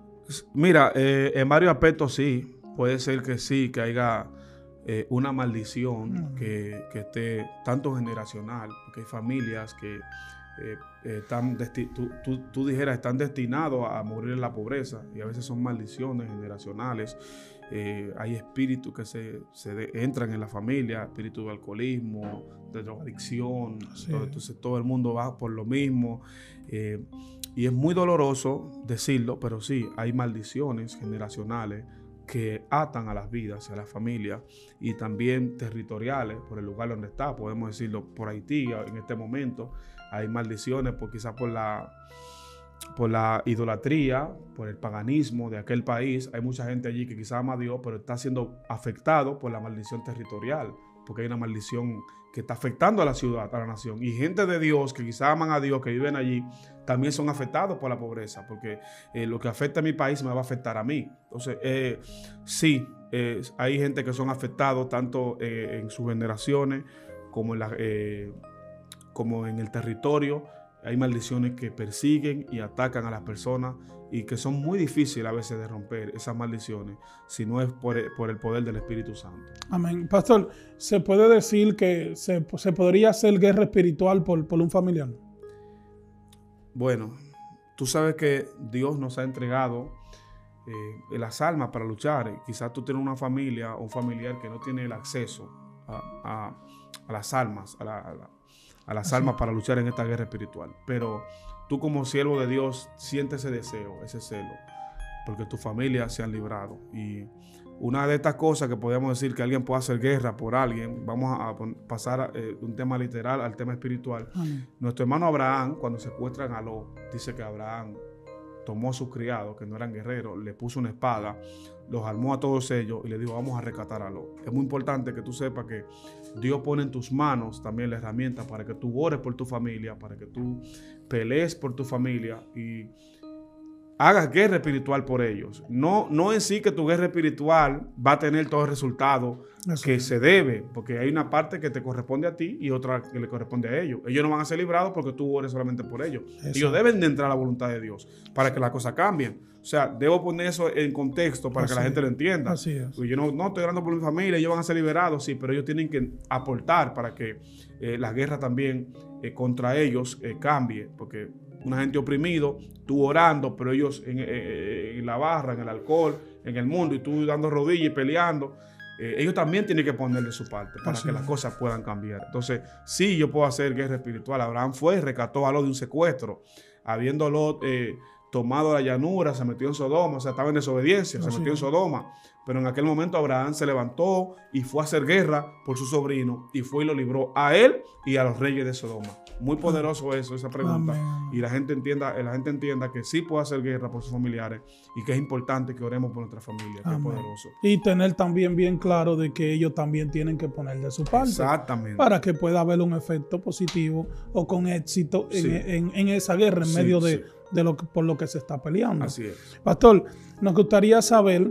Mira, eh, en varios aspectos sí, puede ser que sí, que haya eh, una maldición mm. que, que esté tanto generacional, porque hay familias que eh, eh, están, tú, tú, tú dijeras, están destinados a morir en la pobreza y a veces son maldiciones generacionales. Eh, hay espíritus que se, se de, entran en la familia, espíritus de alcoholismo, de drogadicción, sí. todo, entonces todo el mundo va por lo mismo. Eh, y es muy doloroso decirlo, pero sí, hay maldiciones generacionales que atan a las vidas, a las familias, y también territoriales, por el lugar donde está, podemos decirlo, por Haití en este momento, hay maldiciones por, quizás por la, por la idolatría, por el paganismo de aquel país. Hay mucha gente allí que quizás ama a Dios, pero está siendo afectado por la maldición territorial, porque hay una maldición que está afectando a la ciudad, a la nación. Y gente de Dios que quizás aman a Dios, que viven allí, también son afectados por la pobreza, porque eh, lo que afecta a mi país me va a afectar a mí. Entonces, eh, sí, eh, hay gente que son afectados tanto eh, en sus generaciones como en, la, eh, como en el territorio. Hay maldiciones que persiguen y atacan a las personas y que son muy difíciles a veces de romper esas maldiciones si no es por el, por el poder del Espíritu Santo. Amén. Pastor, ¿se puede decir que se, se podría hacer guerra espiritual por, por un familiar? Bueno, tú sabes que Dios nos ha entregado eh, las almas para luchar. Quizás tú tienes una familia o un familiar que no tiene el acceso a, a, a las almas, a, la, a, la, a las almas para luchar en esta guerra espiritual. Pero tú como siervo de Dios sientes ese deseo, ese celo, porque tu familia se han librado. Y una de estas cosas que podemos decir que alguien puede hacer guerra por alguien, vamos a pasar de eh, un tema literal al tema espiritual. Amén. Nuestro hermano Abraham, cuando secuestran a Lot, dice que Abraham tomó a sus criados, que no eran guerreros, le puso una espada, los armó a todos ellos y le dijo, vamos a rescatar a Lot. Es muy importante que tú sepas que Dios pone en tus manos también la herramienta para que tú ores por tu familia, para que tú pelees por tu familia y hagas guerra espiritual por ellos. No, no en sí que tu guerra espiritual va a tener todo el resultado Así que es. se debe, porque hay una parte que te corresponde a ti y otra que le corresponde a ellos. Ellos no van a ser librados porque tú ores solamente por ellos. Eso. Ellos deben de entrar a la voluntad de Dios para que las cosas cambien. O sea, debo poner eso en contexto para Así que la gente lo entienda. Así es. Porque yo no, no estoy orando por mi familia, ellos van a ser liberados, sí, pero ellos tienen que aportar para que eh, la guerra también eh, contra ellos eh, cambie, porque una gente oprimido, tú orando, pero ellos en, en, en la barra, en el alcohol, en el mundo, y tú dando rodillas y peleando, eh, ellos también tienen que ponerle su parte para Así que es. las cosas puedan cambiar. Entonces, sí, yo puedo hacer guerra espiritual. Abraham fue y rescató a Lot de un secuestro, habiendo Lot eh, tomado la llanura, se metió en Sodoma, o sea, estaba en desobediencia, Así se metió es. en Sodoma. Pero en aquel momento Abraham se levantó y fue a hacer guerra por su sobrino y fue y lo libró a él y a los reyes de Sodoma. Muy poderoso eso, esa pregunta. Amén. Y la gente entienda, la gente entienda que sí puede hacer guerra por sus familiares y que es importante que oremos por nuestra familia, que es poderoso. Y tener también bien claro de que ellos también tienen que poner de su parte. Exactamente. Para que pueda haber un efecto positivo o con éxito sí. en, en, en esa guerra en sí, medio de, sí. de lo que, por lo que se está peleando. Así es. Pastor, nos gustaría saber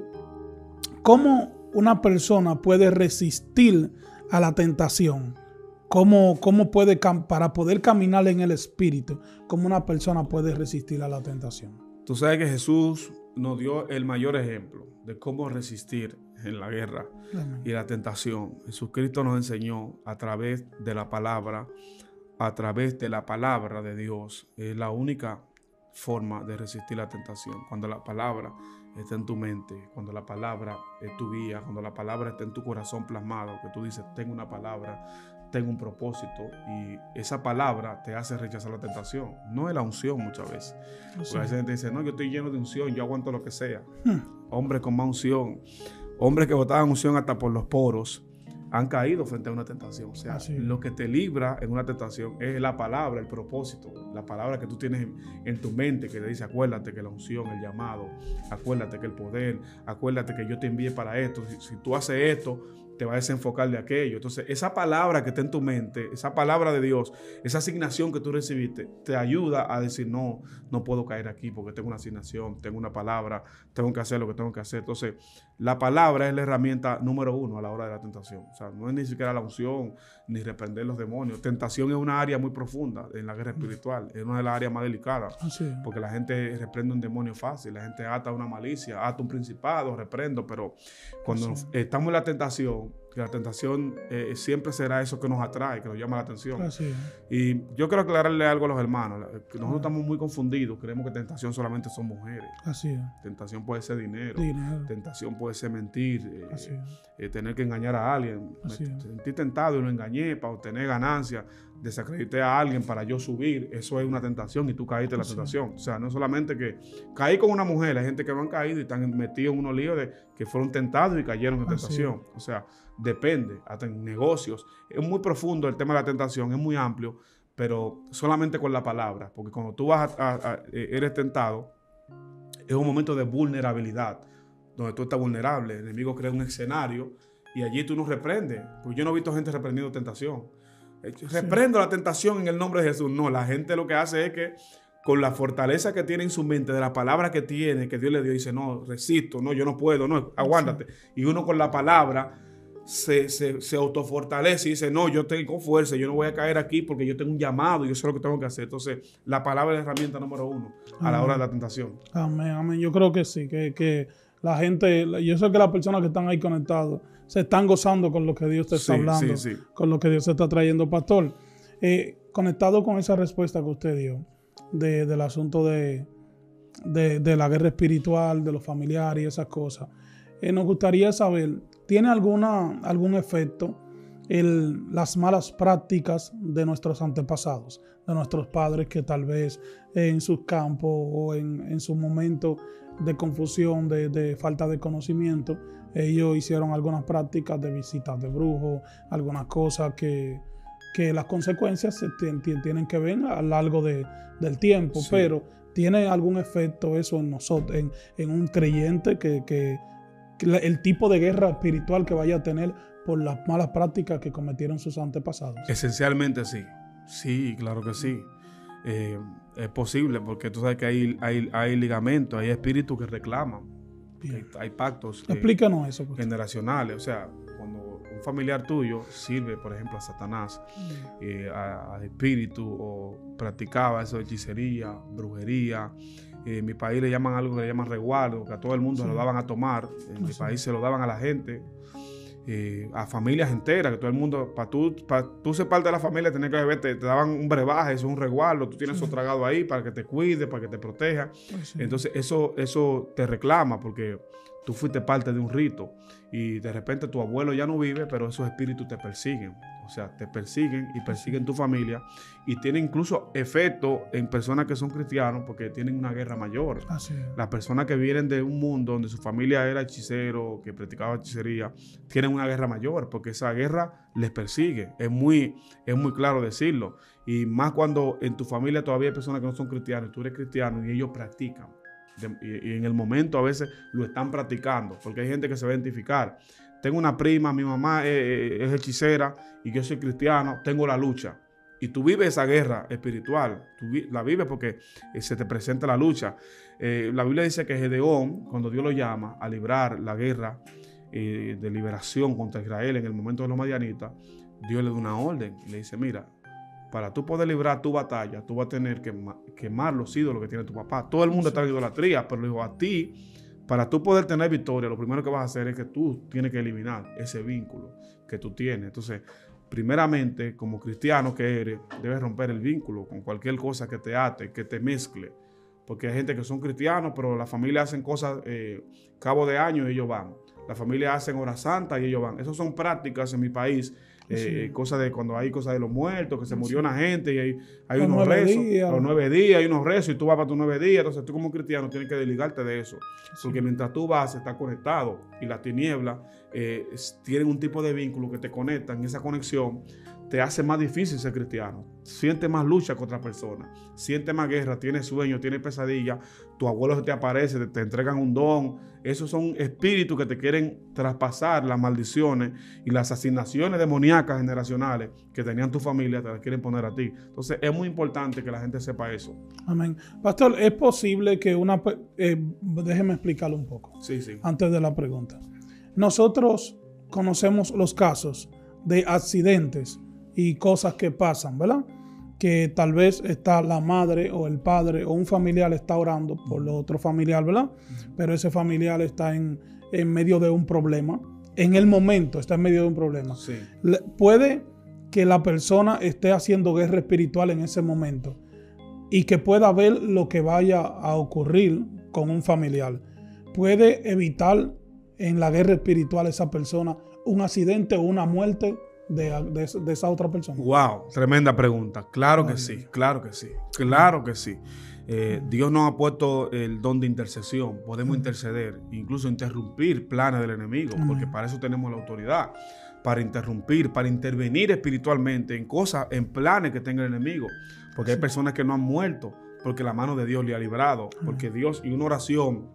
cómo una persona puede resistir a la tentación. ¿Cómo, cómo puede, para poder caminar en el espíritu, cómo una persona puede resistir a la tentación? Tú sabes que Jesús nos dio el mayor ejemplo de cómo resistir en la guerra Amén. y la tentación. Jesucristo nos enseñó a través de la palabra, a través de la palabra de Dios. Es la única forma de resistir la tentación. Cuando la palabra está en tu mente, cuando la palabra es tu guía, cuando la palabra está en tu corazón plasmado, que tú dices, tengo una palabra, tengo un propósito, y esa palabra te hace rechazar la tentación. No es la unción muchas veces. Sí. Porque a veces gente dice, no, yo estoy lleno de unción, yo aguanto lo que sea. Hmm. Hombres con más unción, hombres que botaban unción hasta por los poros, han caído frente a una tentación. O sea, Así. lo que te libra en una tentación es la palabra, el propósito, la palabra que tú tienes en, en tu mente, que te dice, acuérdate que la unción, el llamado, acuérdate que el poder, acuérdate que yo te envié para esto. Si, si tú haces esto, te va a desenfocar de aquello. Entonces, esa palabra que está en tu mente, esa palabra de Dios, esa asignación que tú recibiste, te ayuda a decir, no, no puedo caer aquí porque tengo una asignación, tengo una palabra, tengo que hacer lo que tengo que hacer. Entonces, la palabra es la herramienta número uno a la hora de la tentación. O sea, no es ni siquiera la unción, ni reprender los demonios. Tentación es una área muy profunda en la guerra espiritual. Es una de las áreas más delicadas. Así. Porque la gente reprende un demonio fácil. La gente ata una malicia, ata un principado, reprendo. Pero cuando Así. estamos en la tentación, que la tentación eh, siempre será eso que nos atrae, que nos llama la atención. Así. Y yo quiero aclararle algo a los hermanos. Nosotros ah. estamos muy confundidos. Creemos que tentación solamente son mujeres. Así es. Tentación puede ser dinero. dinero. Tentación puede ser mentir. Eh, Así es. eh, tener que engañar a alguien. Así Me es. sentí tentado y lo engañé para obtener ganancias. Desacredité a alguien para yo subir. Eso es una tentación y tú caíste en la Así tentación. O sea, no solamente que caí con una mujer. Hay gente que no han caído y están metidos en unos líos de que fueron tentados y cayeron en tentación. O sea, depende, hasta en negocios. Es muy profundo el tema de la tentación, es muy amplio, pero solamente con la palabra, porque cuando tú vas a, a, a, eres tentado, es un momento de vulnerabilidad, donde tú estás vulnerable. El enemigo crea un escenario y allí tú no reprendes, porque yo no he visto gente reprendiendo tentación. Reprendo sí. la tentación en el nombre de Jesús. No, la gente lo que hace es que con la fortaleza que tiene en su mente, de la palabra que tiene, que Dios le dio, dice, no, resisto, no, yo no puedo, no, aguántate. Sí. Y uno con la palabra Se, se, se autofortalece y dice, no, yo tengo fuerza, yo no voy a caer aquí porque yo tengo un llamado y yo sé lo que tengo que hacer. Entonces, la palabra es la herramienta número uno a la hora de la tentación. Amén, amén. Yo creo que sí, que, que la gente, yo sé que las personas que están ahí conectados se están gozando con lo que Dios te está sí, hablando, sí, sí. con lo que Dios te está trayendo. Pastor, eh, conectado con esa respuesta que usted dio de, del asunto de, de, de la guerra espiritual, de los familiares y esas cosas, eh, nos gustaría saber, ¿tiene alguna, algún efecto el, las malas prácticas de nuestros antepasados, de nuestros padres que tal vez en sus campos o en, en su momento de confusión, de, de falta de conocimiento, ellos hicieron algunas prácticas de visitas de brujos, algunas cosas que, que las consecuencias se tienen que ver a lo largo de, del tiempo, sí. Pero ¿tiene algún efecto eso en nosotros, en, en un creyente, que, que, que el tipo de guerra espiritual que vaya a tener por las malas prácticas que cometieron sus antepasados? Esencialmente sí, sí, claro que sí. Eh, es posible porque tú sabes que hay, hay, hay ligamentos, hay espíritus que reclaman, hay, hay pactos eh, Explícanos eso, pues. generacionales. O sea, cuando un familiar tuyo sirve, por ejemplo, a Satanás, mm. eh, a, a espíritu, o practicaba eso de hechicería, brujería. Eh, en mi país le llaman algo que le llaman resguardo, que a todo el mundo sí. se lo daban a tomar. En mi sí. país se lo daban a la gente. Eh, a familias enteras, que todo el mundo, para tú, para tú ser parte de la familia, tenés que beber, te, te daban un brebaje, eso es un resguardo, tú tienes sí. eso tragado ahí para que te cuide, para que te proteja. Sí. Entonces eso, eso te reclama porque tú fuiste parte de un rito y de repente tu abuelo ya no vive, pero esos espíritus te persiguen. O sea, te persiguen y persiguen tu familia y tienen incluso efecto en personas que son cristianos porque tienen una guerra mayor. Así es. Las personas que vienen de un mundo donde su familia era hechicero, que practicaba hechicería, tienen una guerra mayor porque esa guerra les persigue. Es muy, es muy claro decirlo. Y más cuando en tu familia todavía hay personas que no son cristianos y tú eres cristiano y ellos practican. De, y, y en el momento a veces lo están practicando porque hay gente que se va a identificar. Tengo una prima, mi mamá es, es hechicera y yo soy cristiano, tengo la lucha. Y tú vives esa guerra espiritual, tú vi, la vives porque eh, se te presenta la lucha. Eh, la Biblia dice que Gedeón, cuando Dios lo llama a librar la guerra eh, de liberación contra Israel en el momento de los madianitas, Dios le da una orden y le dice, mira, para tú poder librar tu batalla, tú vas a tener que quemar los ídolos que tiene tu papá. Todo el mundo está en idolatría, pero le dijo a ti, para tú poder tener victoria, lo primero que vas a hacer es que tú tienes que eliminar ese vínculo que tú tienes. Entonces, primeramente, como cristiano que eres, debes romper el vínculo con cualquier cosa que te ate, que te mezcle. Porque hay gente que son cristianos, pero la familia hacen cosas, eh, cabo de año y ellos van. La familia hacen hora santa y ellos van. Esas son prácticas en mi país. Eh, sí. Cosas de cuando hay cosas de los muertos, que se murió sí. una gente y hay, hay los unos rezos, días. los nueve días, hay unos rezos y tú vas para tus nueve días. Entonces tú como cristiano tienes que desligarte de eso, sí. porque mientras tú vas estás conectado y las tinieblas eh, tienen un tipo de vínculo que te conectan, y esa conexión te hace más difícil ser cristiano. Sientes más lucha contra personas, sientes más guerra, tienes sueños, tienes pesadillas, tu abuelo se te aparece, te, te entregan un don. Esos son espíritus que te quieren traspasar las maldiciones y las asignaciones demoníacas generacionales que tenían tu familia, te las quieren poner a ti. Entonces es muy importante que la gente sepa eso. Amén. Pastor, ¿es posible que una... Eh, déjeme explicarlo un poco. Sí, sí. Antes de la pregunta. Nosotros conocemos los casos de accidentes y cosas que pasan, ¿verdad? Que tal vez está la madre o el padre o un familiar está orando por lo otro familiar, ¿verdad? Pero ese familiar está en, en medio de un problema. En el momento está en medio de un problema. Sí. Puede que la persona esté haciendo guerra espiritual en ese momento y que pueda ver lo que vaya a ocurrir con un familiar. Puede evitar en la guerra espiritual esa persona un accidente o una muerte De, de, de esa otra persona. Wow, tremenda pregunta. Claro que sí, claro que sí, claro que sí. Eh, Dios nos ha puesto el don de intercesión. Podemos interceder, incluso interrumpir planes del enemigo, porque para eso tenemos la autoridad, para interrumpir, para intervenir espiritualmente en cosas, en planes que tenga el enemigo. Porque hay personas que no han muerto porque la mano de Dios le ha librado, porque Dios, y una oración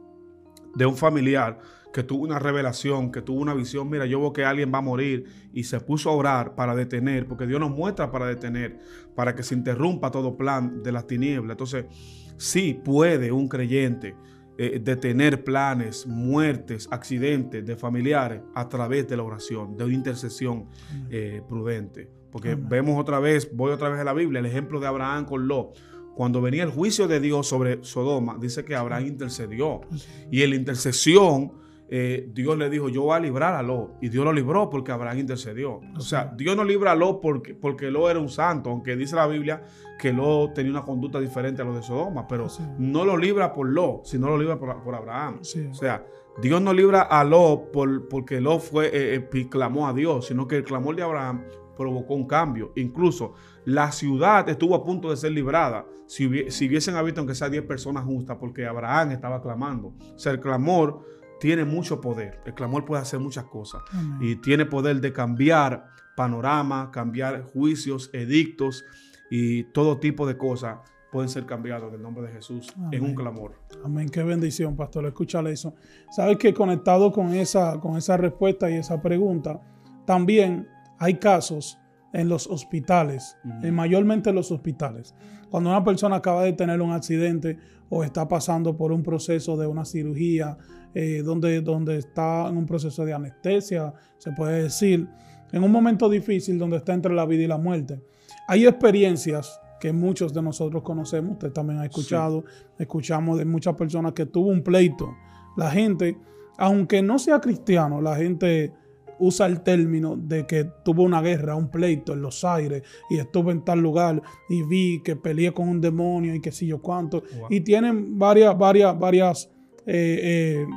de un familiar que tuvo una revelación, que tuvo una visión, mira, yo veo que alguien va a morir y se puso a orar para detener, porque Dios nos muestra para detener, para que se interrumpa todo plan de las tinieblas. Entonces, sí puede un creyente eh, detener planes, muertes, accidentes de familiares a través de la oración, de una intercesión eh, prudente. Porque Amén. vemos otra vez, voy otra vez a la Biblia, el ejemplo de Abraham con Lot. Cuando venía el juicio de Dios sobre Sodoma, dice que Abraham intercedió. Y en la intercesión, eh, Dios le dijo, yo voy a librar a Lot. Y Dios lo libró porque Abraham intercedió. O sea, Dios no libra a Lot porque, porque Lot era un santo, aunque dice la Biblia que Lot tenía una conducta diferente a los de Sodoma, pero sí. no lo libra por Lot, sino lo libra por, por Abraham. Sí. O sea, Dios no libra a Lot por, porque Lot fue, eh, eh, clamó a Dios, sino que el clamor de Abraham provocó un cambio. Incluso la ciudad estuvo a punto de ser librada si, hubi si hubiesen habido aunque sea diez personas justas, porque Abraham estaba clamando. O sea, el clamor tiene mucho poder. El clamor puede hacer muchas cosas. Amén. Y tiene poder de cambiar panorama, cambiar juicios, edictos y todo tipo de cosas pueden ser cambiados en el nombre de Jesús. Amén. En un clamor. Amén. Qué bendición, pastor, escuchar eso. Sabes que conectado con esa, con esa respuesta y esa pregunta, también hay casos en los hospitales, uh-huh. en mayormente en los hospitales. Cuando una persona acaba de tener un accidente o está pasando por un proceso de una cirugía, eh, donde, donde está en un proceso de anestesia, se puede decir, en un momento difícil donde está entre la vida y la muerte. Hay experiencias que muchos de nosotros conocemos, usted también ha escuchado, sí. escuchamos de muchas personas que tuvo un pleito. La gente, aunque no sea cristiano, la gente usa el término de que tuvo una guerra, un pleito en los aires y estuve en tal lugar y vi que peleé con un demonio y qué sé yo cuánto. Wow. Y tienen varias, varias, varias eh, eh,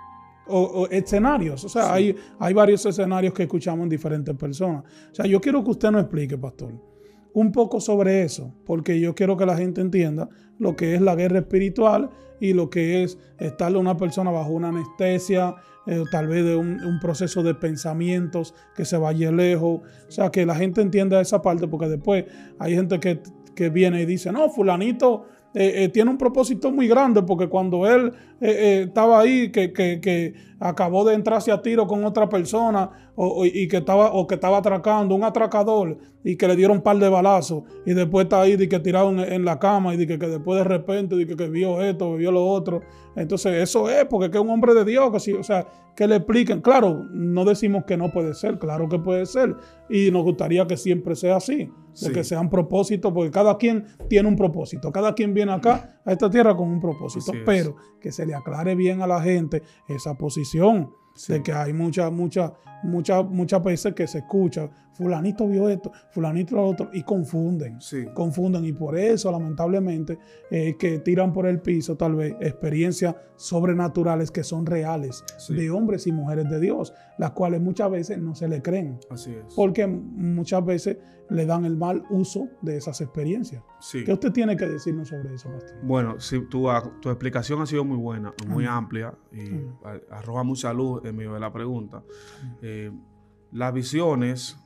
o, o escenarios. O sea, sí. hay, hay varios escenarios que escuchamos en diferentes personas. O sea, yo quiero que usted nos explique, pastor, un poco sobre eso, porque yo quiero que la gente entienda lo que es la guerra espiritual y lo que es estarle a una persona bajo una anestesia, eh, tal vez de un, un proceso de pensamientos que se vaya lejos. O sea, que la gente entienda esa parte, porque después hay gente que, que viene y dice, no, fulanito eh, eh, tiene un propósito muy grande, porque cuando él eh, eh, estaba ahí, que, que, que acabó de entrarse a tiro con otra persona o, o, y que estaba, o que estaba atracando, un atracador, y que le dieron un par de balazos, y después está ahí de que tirado en, en la cama, y de que, que después de repente de que, que vio esto, vio lo otro. Entonces eso es porque es un hombre de Dios, que sí, o sea, que le expliquen. Claro, no decimos que no puede ser, claro que puede ser, y nos gustaría que siempre sea así, sí. que sean propósitos, porque cada quien tiene un propósito, cada quien viene acá a esta tierra con un propósito, pero que se le aclare bien a la gente esa posición. Sí. De que hay muchas, muchas, muchas, muchas veces que se escucha, fulanito vio esto, fulanito lo otro, y confunden, sí. confunden, y por eso lamentablemente eh, que tiran por el piso tal vez experiencias sobrenaturales que son reales, sí. de hombres y mujeres de Dios, las cuales muchas veces no se le creen. Así es. Porque muchas veces le dan el mal uso de esas experiencias. Sí. ¿Qué usted tiene que decirnos sobre eso, pastor? Bueno, sí, tu, tu explicación ha sido muy buena, muy uh-huh. amplia, y uh-huh. arroja mucha luz en medio de la pregunta. Uh-huh. eh, las visiones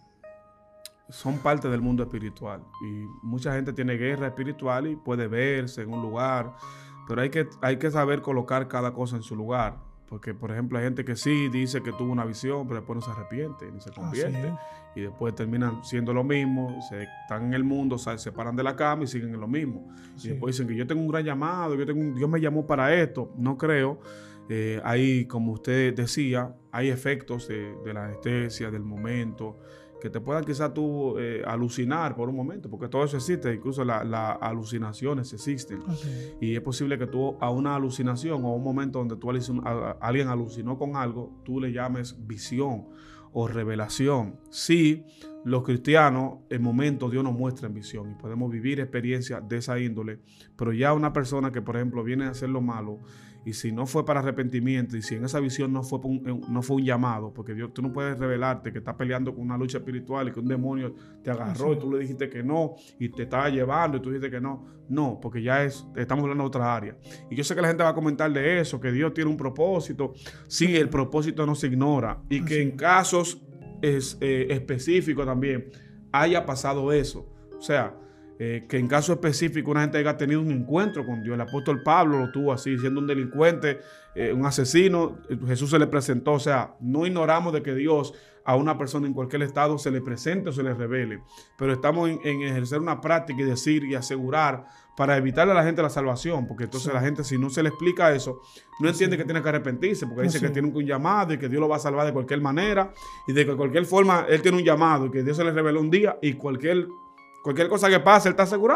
son parte del mundo espiritual, y mucha gente tiene guerra espiritual y puede verse en un lugar, pero hay que, hay que saber colocar cada cosa en su lugar. Porque, por ejemplo, hay gente que sí dice que tuvo una visión, pero después no se arrepiente ni se convierte. Ah, sí. Y después terminan siendo lo mismo, se están en el mundo, se separan de la cama y siguen en lo mismo. Sí. Y después dicen que yo tengo un gran llamado, yo tengo un, Dios me llamó para esto. No creo. Eh, ahí, como usted decía, hay efectos de, de la anestesia, del momento, que te puedan quizás tú eh, alucinar por un momento, porque todo eso existe, incluso las la alucinaciones existen. Okay. Y es posible que tú a una alucinación o a un momento donde tú a, a, alguien alucinó con algo, tú le llames visión o revelación. Sí, los cristianos en momentos Dios nos muestra en visión y podemos vivir experiencias de esa índole, pero ya una persona que, por ejemplo, viene a hacer lo malo, y si no fue para arrepentimiento, y si en esa visión no fue un, no fue un llamado, porque Dios, tú no puedes revelarte que estás peleando con una lucha espiritual y que un demonio te agarró, sí. y tú le dijiste que no, y te estaba llevando y tú dijiste que no. No, porque ya es, estamos hablando de otra área. Y yo sé que la gente va a comentar de eso, que Dios tiene un propósito. Sí, el propósito no se ignora, y que en casos es, eh, específicos también haya pasado eso. O sea, Eh, que en caso específico una gente haya tenido un encuentro con Dios. El apóstol Pablo lo tuvo así, siendo un delincuente, eh, un asesino, Jesús se le presentó. O sea, no ignoramos de que Dios a una persona en cualquier estado se le presente o se le revele, pero estamos en, en ejercer una práctica y decir y asegurar para evitarle a la gente la salvación, porque entonces sí. la gente, si no se le explica eso, no entiende sí. que tiene que arrepentirse, porque dice sí. que tiene un llamado y que Dios lo va a salvar de cualquier manera, y de que de cualquier forma él tiene un llamado y que Dios se le reveló un día, y cualquier Cualquier cosa que pase, él está asegurado.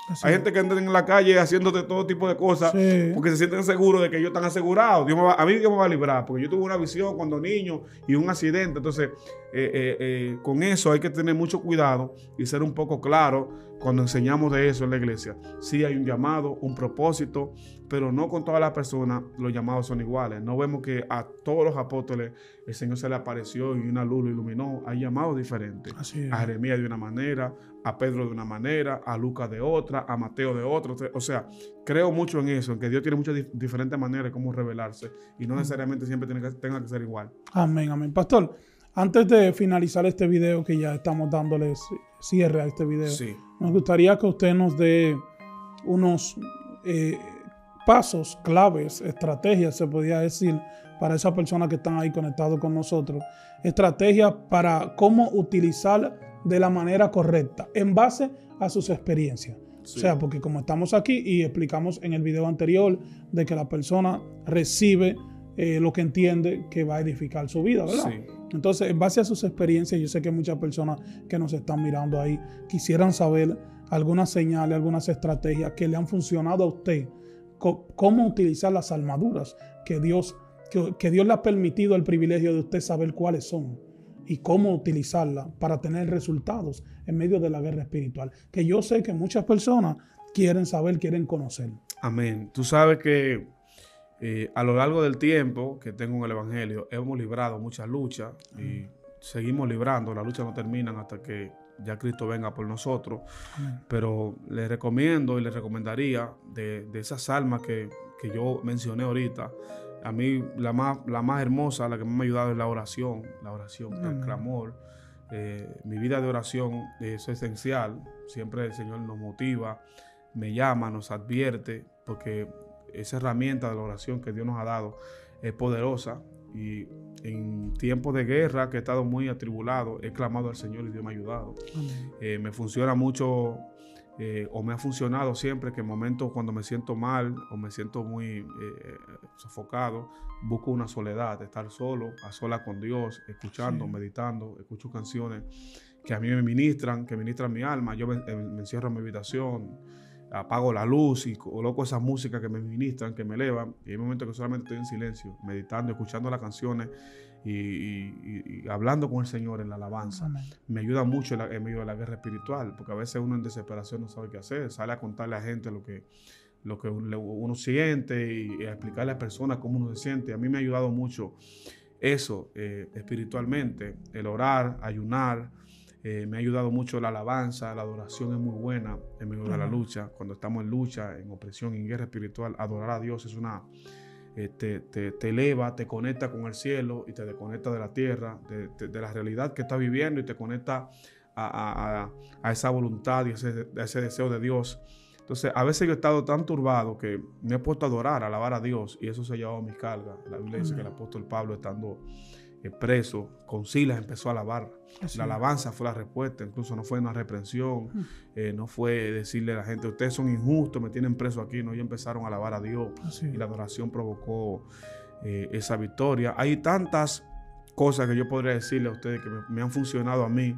Así Hay es. gente que anda en la calle haciendo de todo tipo de cosas Sí. porque se sienten seguros de que ellos están asegurados. Dios me va, a mí Dios me va a librar porque yo tuve una visión cuando niño y un accidente. Entonces, eh, eh, eh, con eso hay que tener mucho cuidado y ser un poco claro cuando enseñamos de eso en la iglesia. Sí hay un llamado, un propósito, pero no con todas las personas los llamados son iguales. No vemos que a todos los apóstoles el Señor se le apareció y una luz lo iluminó. Hay llamados diferentes. Así es. A Jeremías de una manera, a Pedro de una manera, a Lucas de otra, a Mateo de otra. O sea, creo mucho en eso, en que Dios tiene muchas dif- diferentes maneras de cómo revelarse y no necesariamente siempre tiene que, tenga que ser igual. Amén, amén. Pastor, antes de finalizar este video, que ya estamos dándole cierre a este video, Sí. nos gustaría que usted nos dé unos eh, pasos, claves, estrategias, se podría decir, para esas personas que están ahí conectados con nosotros. Estrategias para cómo utilizar de la manera correcta, en base a sus experiencias. Sí. O sea, porque como estamos aquí y explicamos en el video anterior de que la persona recibe eh, lo que entiende que va a edificar su vida, ¿verdad? Sí. Entonces, en base a sus experiencias, yo sé que muchas personas que nos están mirando ahí quisieran saber algunas señales, algunas estrategias que le han funcionado a usted, co- cómo utilizar las armaduras que Dios, que, que Dios le ha permitido el privilegio de usted saber cuáles son y cómo utilizarlas para tener resultados en medio de la guerra espiritual, que yo sé que muchas personas quieren saber, quieren conocer. Amén. Tú sabes que eh, a lo largo del tiempo que tengo en el Evangelio hemos librado muchas luchas y seguimos librando. Las luchas no terminan hasta que ya Cristo venga por nosotros. Amén. Pero les recomiendo y les recomendaría de, de esas almas que, que yo mencioné ahorita. A mí la más, la más hermosa, la que más me ha ayudado es la oración. La oración, el Amén. clamor. Eh, mi vida de oración eh, es esencial. Siempre el Señor nos motiva, me llama, nos advierte, porque esa herramienta de la oración que Dios nos ha dado es poderosa. Y en tiempos de guerra, que he estado muy atribulado, he clamado al Señor y Dios me ha ayudado. Amén. Eh, me funciona mucho, eh, o me ha funcionado siempre, que en momentos cuando me siento mal o me siento muy eh, sofocado, busco una soledad, estar solo, a sola con Dios, escuchando, Sí. meditando, escucho canciones que a mí me ministran, que ministran mi alma. Yo me, eh, me encierro en mi habitación, apago la luz y coloco esas músicas que me ministran, que me elevan, y hay momentos que solamente estoy en silencio, meditando, escuchando las canciones y, y, y, y hablando con el Señor en la alabanza. Amén. Me ayuda mucho en, la, en medio de la guerra espiritual, porque a veces uno en desesperación no sabe qué hacer, sale a contarle a la gente lo que, lo que uno siente y, y a explicarle a las personas cómo uno se siente. A mí me ha ayudado mucho eso eh, espiritualmente, el orar, ayunar. Eh, me ha ayudado mucho la alabanza, la adoración es muy buena en medio de la lucha. Cuando estamos en lucha, en opresión, en guerra espiritual, adorar a Dios es una... Eh, te, te, te eleva, te conecta con el cielo y te desconecta de la tierra, de, de, de la realidad que estás viviendo, y te conecta a, a, a, a esa voluntad y a ese, a ese deseo de Dios. Entonces, a veces yo he estado tan turbado que me he puesto a adorar, a alabar a Dios, y eso se ha llevado mi carga. La Biblia dice que el apóstol Pablo, estando eh, preso, con Silas empezó a alabar. Así La es. alabanza fue la respuesta, incluso no fue una reprensión, eh, no fue decirle a la gente, ustedes son injustos, me tienen preso aquí. No, ellos empezaron a alabar a Dios, Así es. y la adoración provocó eh, esa victoria. Hay tantas cosas que yo podría decirle a ustedes que me, me han funcionado a mí.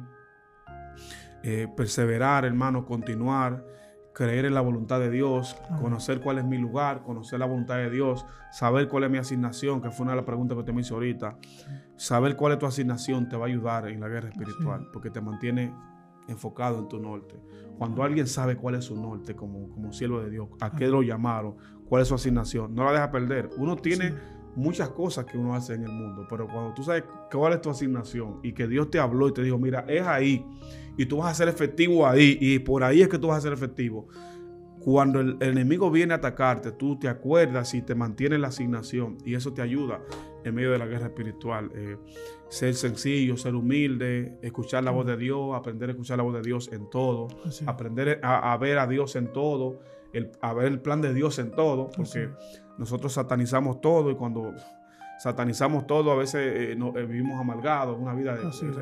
Eh, perseverar, hermano, continuar, creer en la voluntad de Dios, Amén. conocer cuál es mi lugar, conocer la voluntad de Dios, saber cuál es mi asignación, que fue una de las preguntas que usted me hizo ahorita. Saber cuál es tu asignación te va a ayudar en la guerra espiritual, Sí. porque te mantiene enfocado en tu norte. Cuando alguien sabe cuál es su norte como, como siervo de Dios, a qué lo llamaron, cuál es su asignación, no la deja perder. Uno tiene Sí. muchas cosas que uno hace en el mundo, pero cuando tú sabes cuál es tu asignación y que Dios te habló y te dijo, mira, es ahí, y tú vas a ser efectivo ahí, y por ahí es que tú vas a ser efectivo. Cuando el, el enemigo viene a atacarte, tú te acuerdas y te mantienes la asignación, y eso te ayuda en medio de la guerra espiritual. Eh, ser sencillo, ser humilde, escuchar la voz de Dios, aprender a escuchar la voz de Dios en todo, Así es. aprender a, a ver a Dios en todo, el, a ver el plan de Dios en todo, porque Así nosotros satanizamos todo, y cuando satanizamos todo a veces eh, no, eh, vivimos amargados, una vida de, Así es.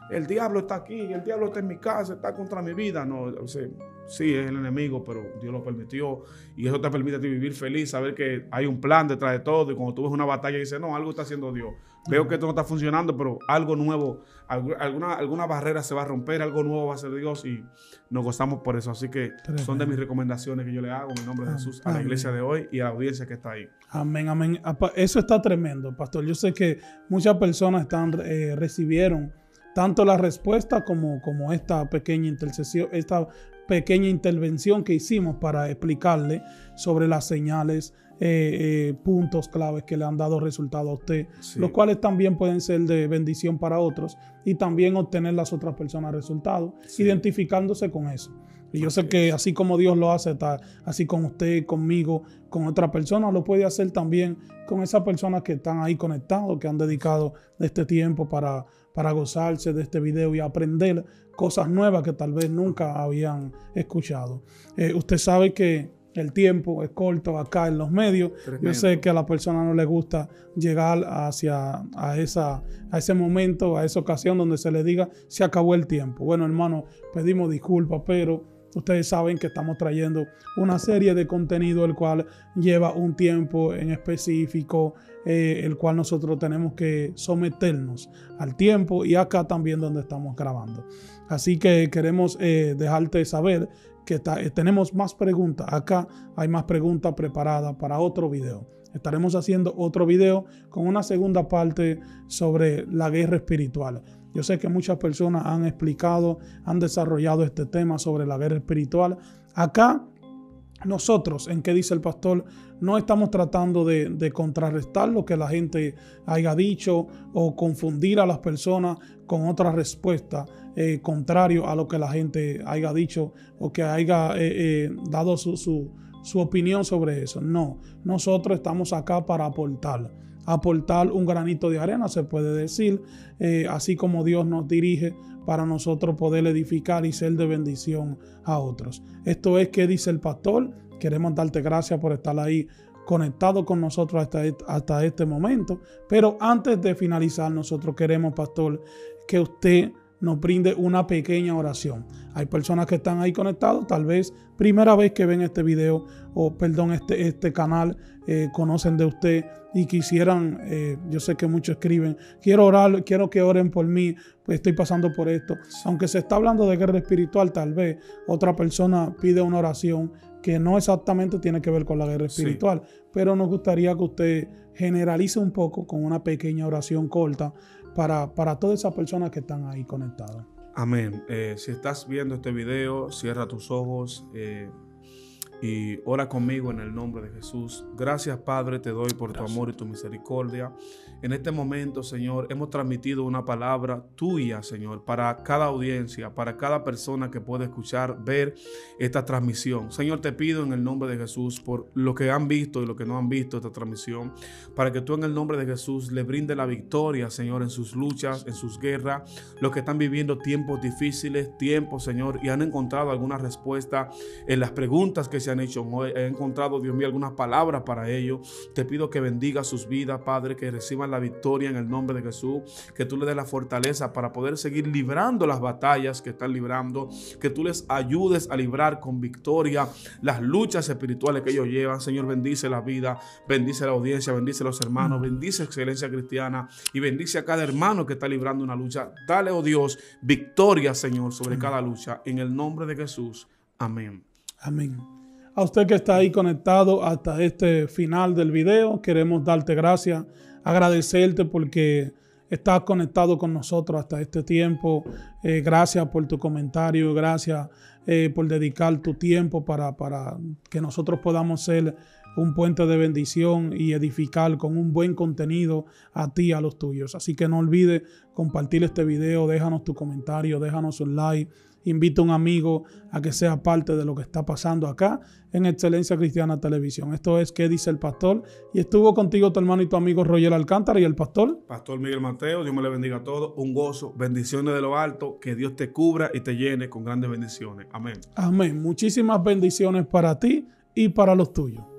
el diablo está aquí, el diablo está en mi casa, está contra mi vida. No, o sea, sí, es el enemigo, pero Dios lo permitió y eso te permite a ti vivir feliz, saber que hay un plan detrás de todo y cuando tú ves una batalla dices, no, algo está haciendo Dios. Veo que esto no está funcionando, pero algo nuevo, alguna, alguna barrera se va a romper, algo nuevo va a ser Dios y nos gozamos por eso. Así que tremendo. Son de mis recomendaciones que yo le hago en el nombre de Jesús a la iglesia de hoy y a la audiencia que está ahí. Amén, amén. Eso está tremendo, pastor. Yo sé que muchas personas están, eh, recibieron tanto la respuesta como, como esta pequeña intercesión, esta pequeña intervención que hicimos para explicarle sobre las señales, eh, eh, puntos claves que le han dado resultado a usted, sí. Los cuales también pueden ser de bendición para otros y también obtener las otras personas resultados, sí. Identificándose con eso. Y yo sé que así como Dios lo hace, así con usted, conmigo, con otra persona, lo puede hacer también con esas personas que están ahí conectados, que han dedicado este tiempo para, para gozarse de este video y aprender cosas nuevas que tal vez nunca habían escuchado. Eh, usted sabe que el tiempo es corto acá en los medios. Tremendo. Yo sé que a la persona no le gusta llegar hacia a, esa, a ese momento, a esa ocasión donde se le diga se acabó el tiempo. Bueno, hermano, pedimos disculpas, pero ustedes saben que estamos trayendo una serie de contenido el cual lleva un tiempo en específico, eh, el cual nosotros tenemos que someternos al tiempo y acá también donde estamos grabando. Así que queremos eh, dejarte saber que ta, eh, tenemos más preguntas. Acá hay más preguntas preparadas para otro video. Estaremos haciendo otro video con una segunda parte sobre la guerra espiritual. Yo sé que muchas personas han explicado, han desarrollado este tema sobre la guerra espiritual. Acá nosotros, en ¿Qué dice el pastor?, no estamos tratando de, de contrarrestar lo que la gente haya dicho o confundir a las personas con otra respuesta eh, contrario a lo que la gente haya dicho o que haya eh, eh, dado su, su, su opinión sobre eso. No, nosotros estamos acá para aportar. aportar un granito de arena, se puede decir, eh, así como Dios nos dirige para nosotros poder edificar y ser de bendición a otros. Esto es ¿Qué dice el pastor? Queremos darte gracias por estar ahí conectado con nosotros hasta, hasta este momento, pero antes de finalizar nosotros queremos, pastor, que usted nos brinde una pequeña oración. Hay personas que están ahí conectados, tal vez primera vez que ven este video o perdón, este, este canal, eh, conocen de usted y quisieran, eh, yo sé que muchos escriben, quiero orar, quiero que oren por mí, pues estoy pasando por esto. Aunque se está hablando de guerra espiritual, tal vez otra persona pide una oración que no exactamente tiene que ver con la guerra espiritual, sí. Pero nos gustaría que usted generalice un poco con una pequeña oración corta para, para todas esas personas que están ahí conectadas. Amén. Eh, si estás viendo este video, cierra tus ojos eh, y ora conmigo en el nombre de Jesús. Gracias, Padre, te doy por Gracias. Tu amor y tu misericordia. En este momento, Señor, hemos transmitido una palabra tuya, Señor, para cada audiencia, para cada persona que pueda escuchar, ver esta transmisión. Señor, te pido en el nombre de Jesús por lo que han visto y lo que no han visto esta transmisión, para que tú en el nombre de Jesús le brindes la victoria, Señor, en sus luchas, en sus guerras, los que están viviendo tiempos difíciles, tiempos, Señor, y han encontrado alguna respuesta en las preguntas que se han hecho. He encontrado, Dios mío, algunas palabras para ellos. Te pido que bendiga sus vidas, Padre, que reciban la victoria en el nombre de Jesús, que tú le des la fortaleza para poder seguir librando las batallas que están librando, que tú les ayudes a librar con victoria las luchas espirituales que ellos llevan. Señor, bendice la vida, bendice la audiencia, bendice a los hermanos, bendice Excelencia Cristiana y bendice a cada hermano que está librando una lucha. Dale, oh Dios, victoria, Señor, sobre cada lucha, en el nombre de Jesús. Amén. Amén. A usted que está ahí conectado hasta este final del video, queremos darte gracias, agradecerte porque estás conectado con nosotros hasta este tiempo. Eh, gracias por tu comentario, gracias eh, por dedicar tu tiempo para, para que nosotros podamos ser un puente de bendición y edificar con un buen contenido a ti y a los tuyos. Así que no olvides compartir este video, déjanos tu comentario, déjanos un like. Invita a un amigo a que sea parte de lo que está pasando acá en Excelencia Cristiana Televisión. Esto es ¿Qué dice el pastor? Y estuvo contigo tu hermano y tu amigo Roger Alcántara y el pastor. Pastor Miguel Mateo, Dios me le bendiga a todos. Un gozo, bendiciones de lo alto, que Dios te cubra y te llene con grandes bendiciones. Amén. Amén. Muchísimas bendiciones para ti y para los tuyos.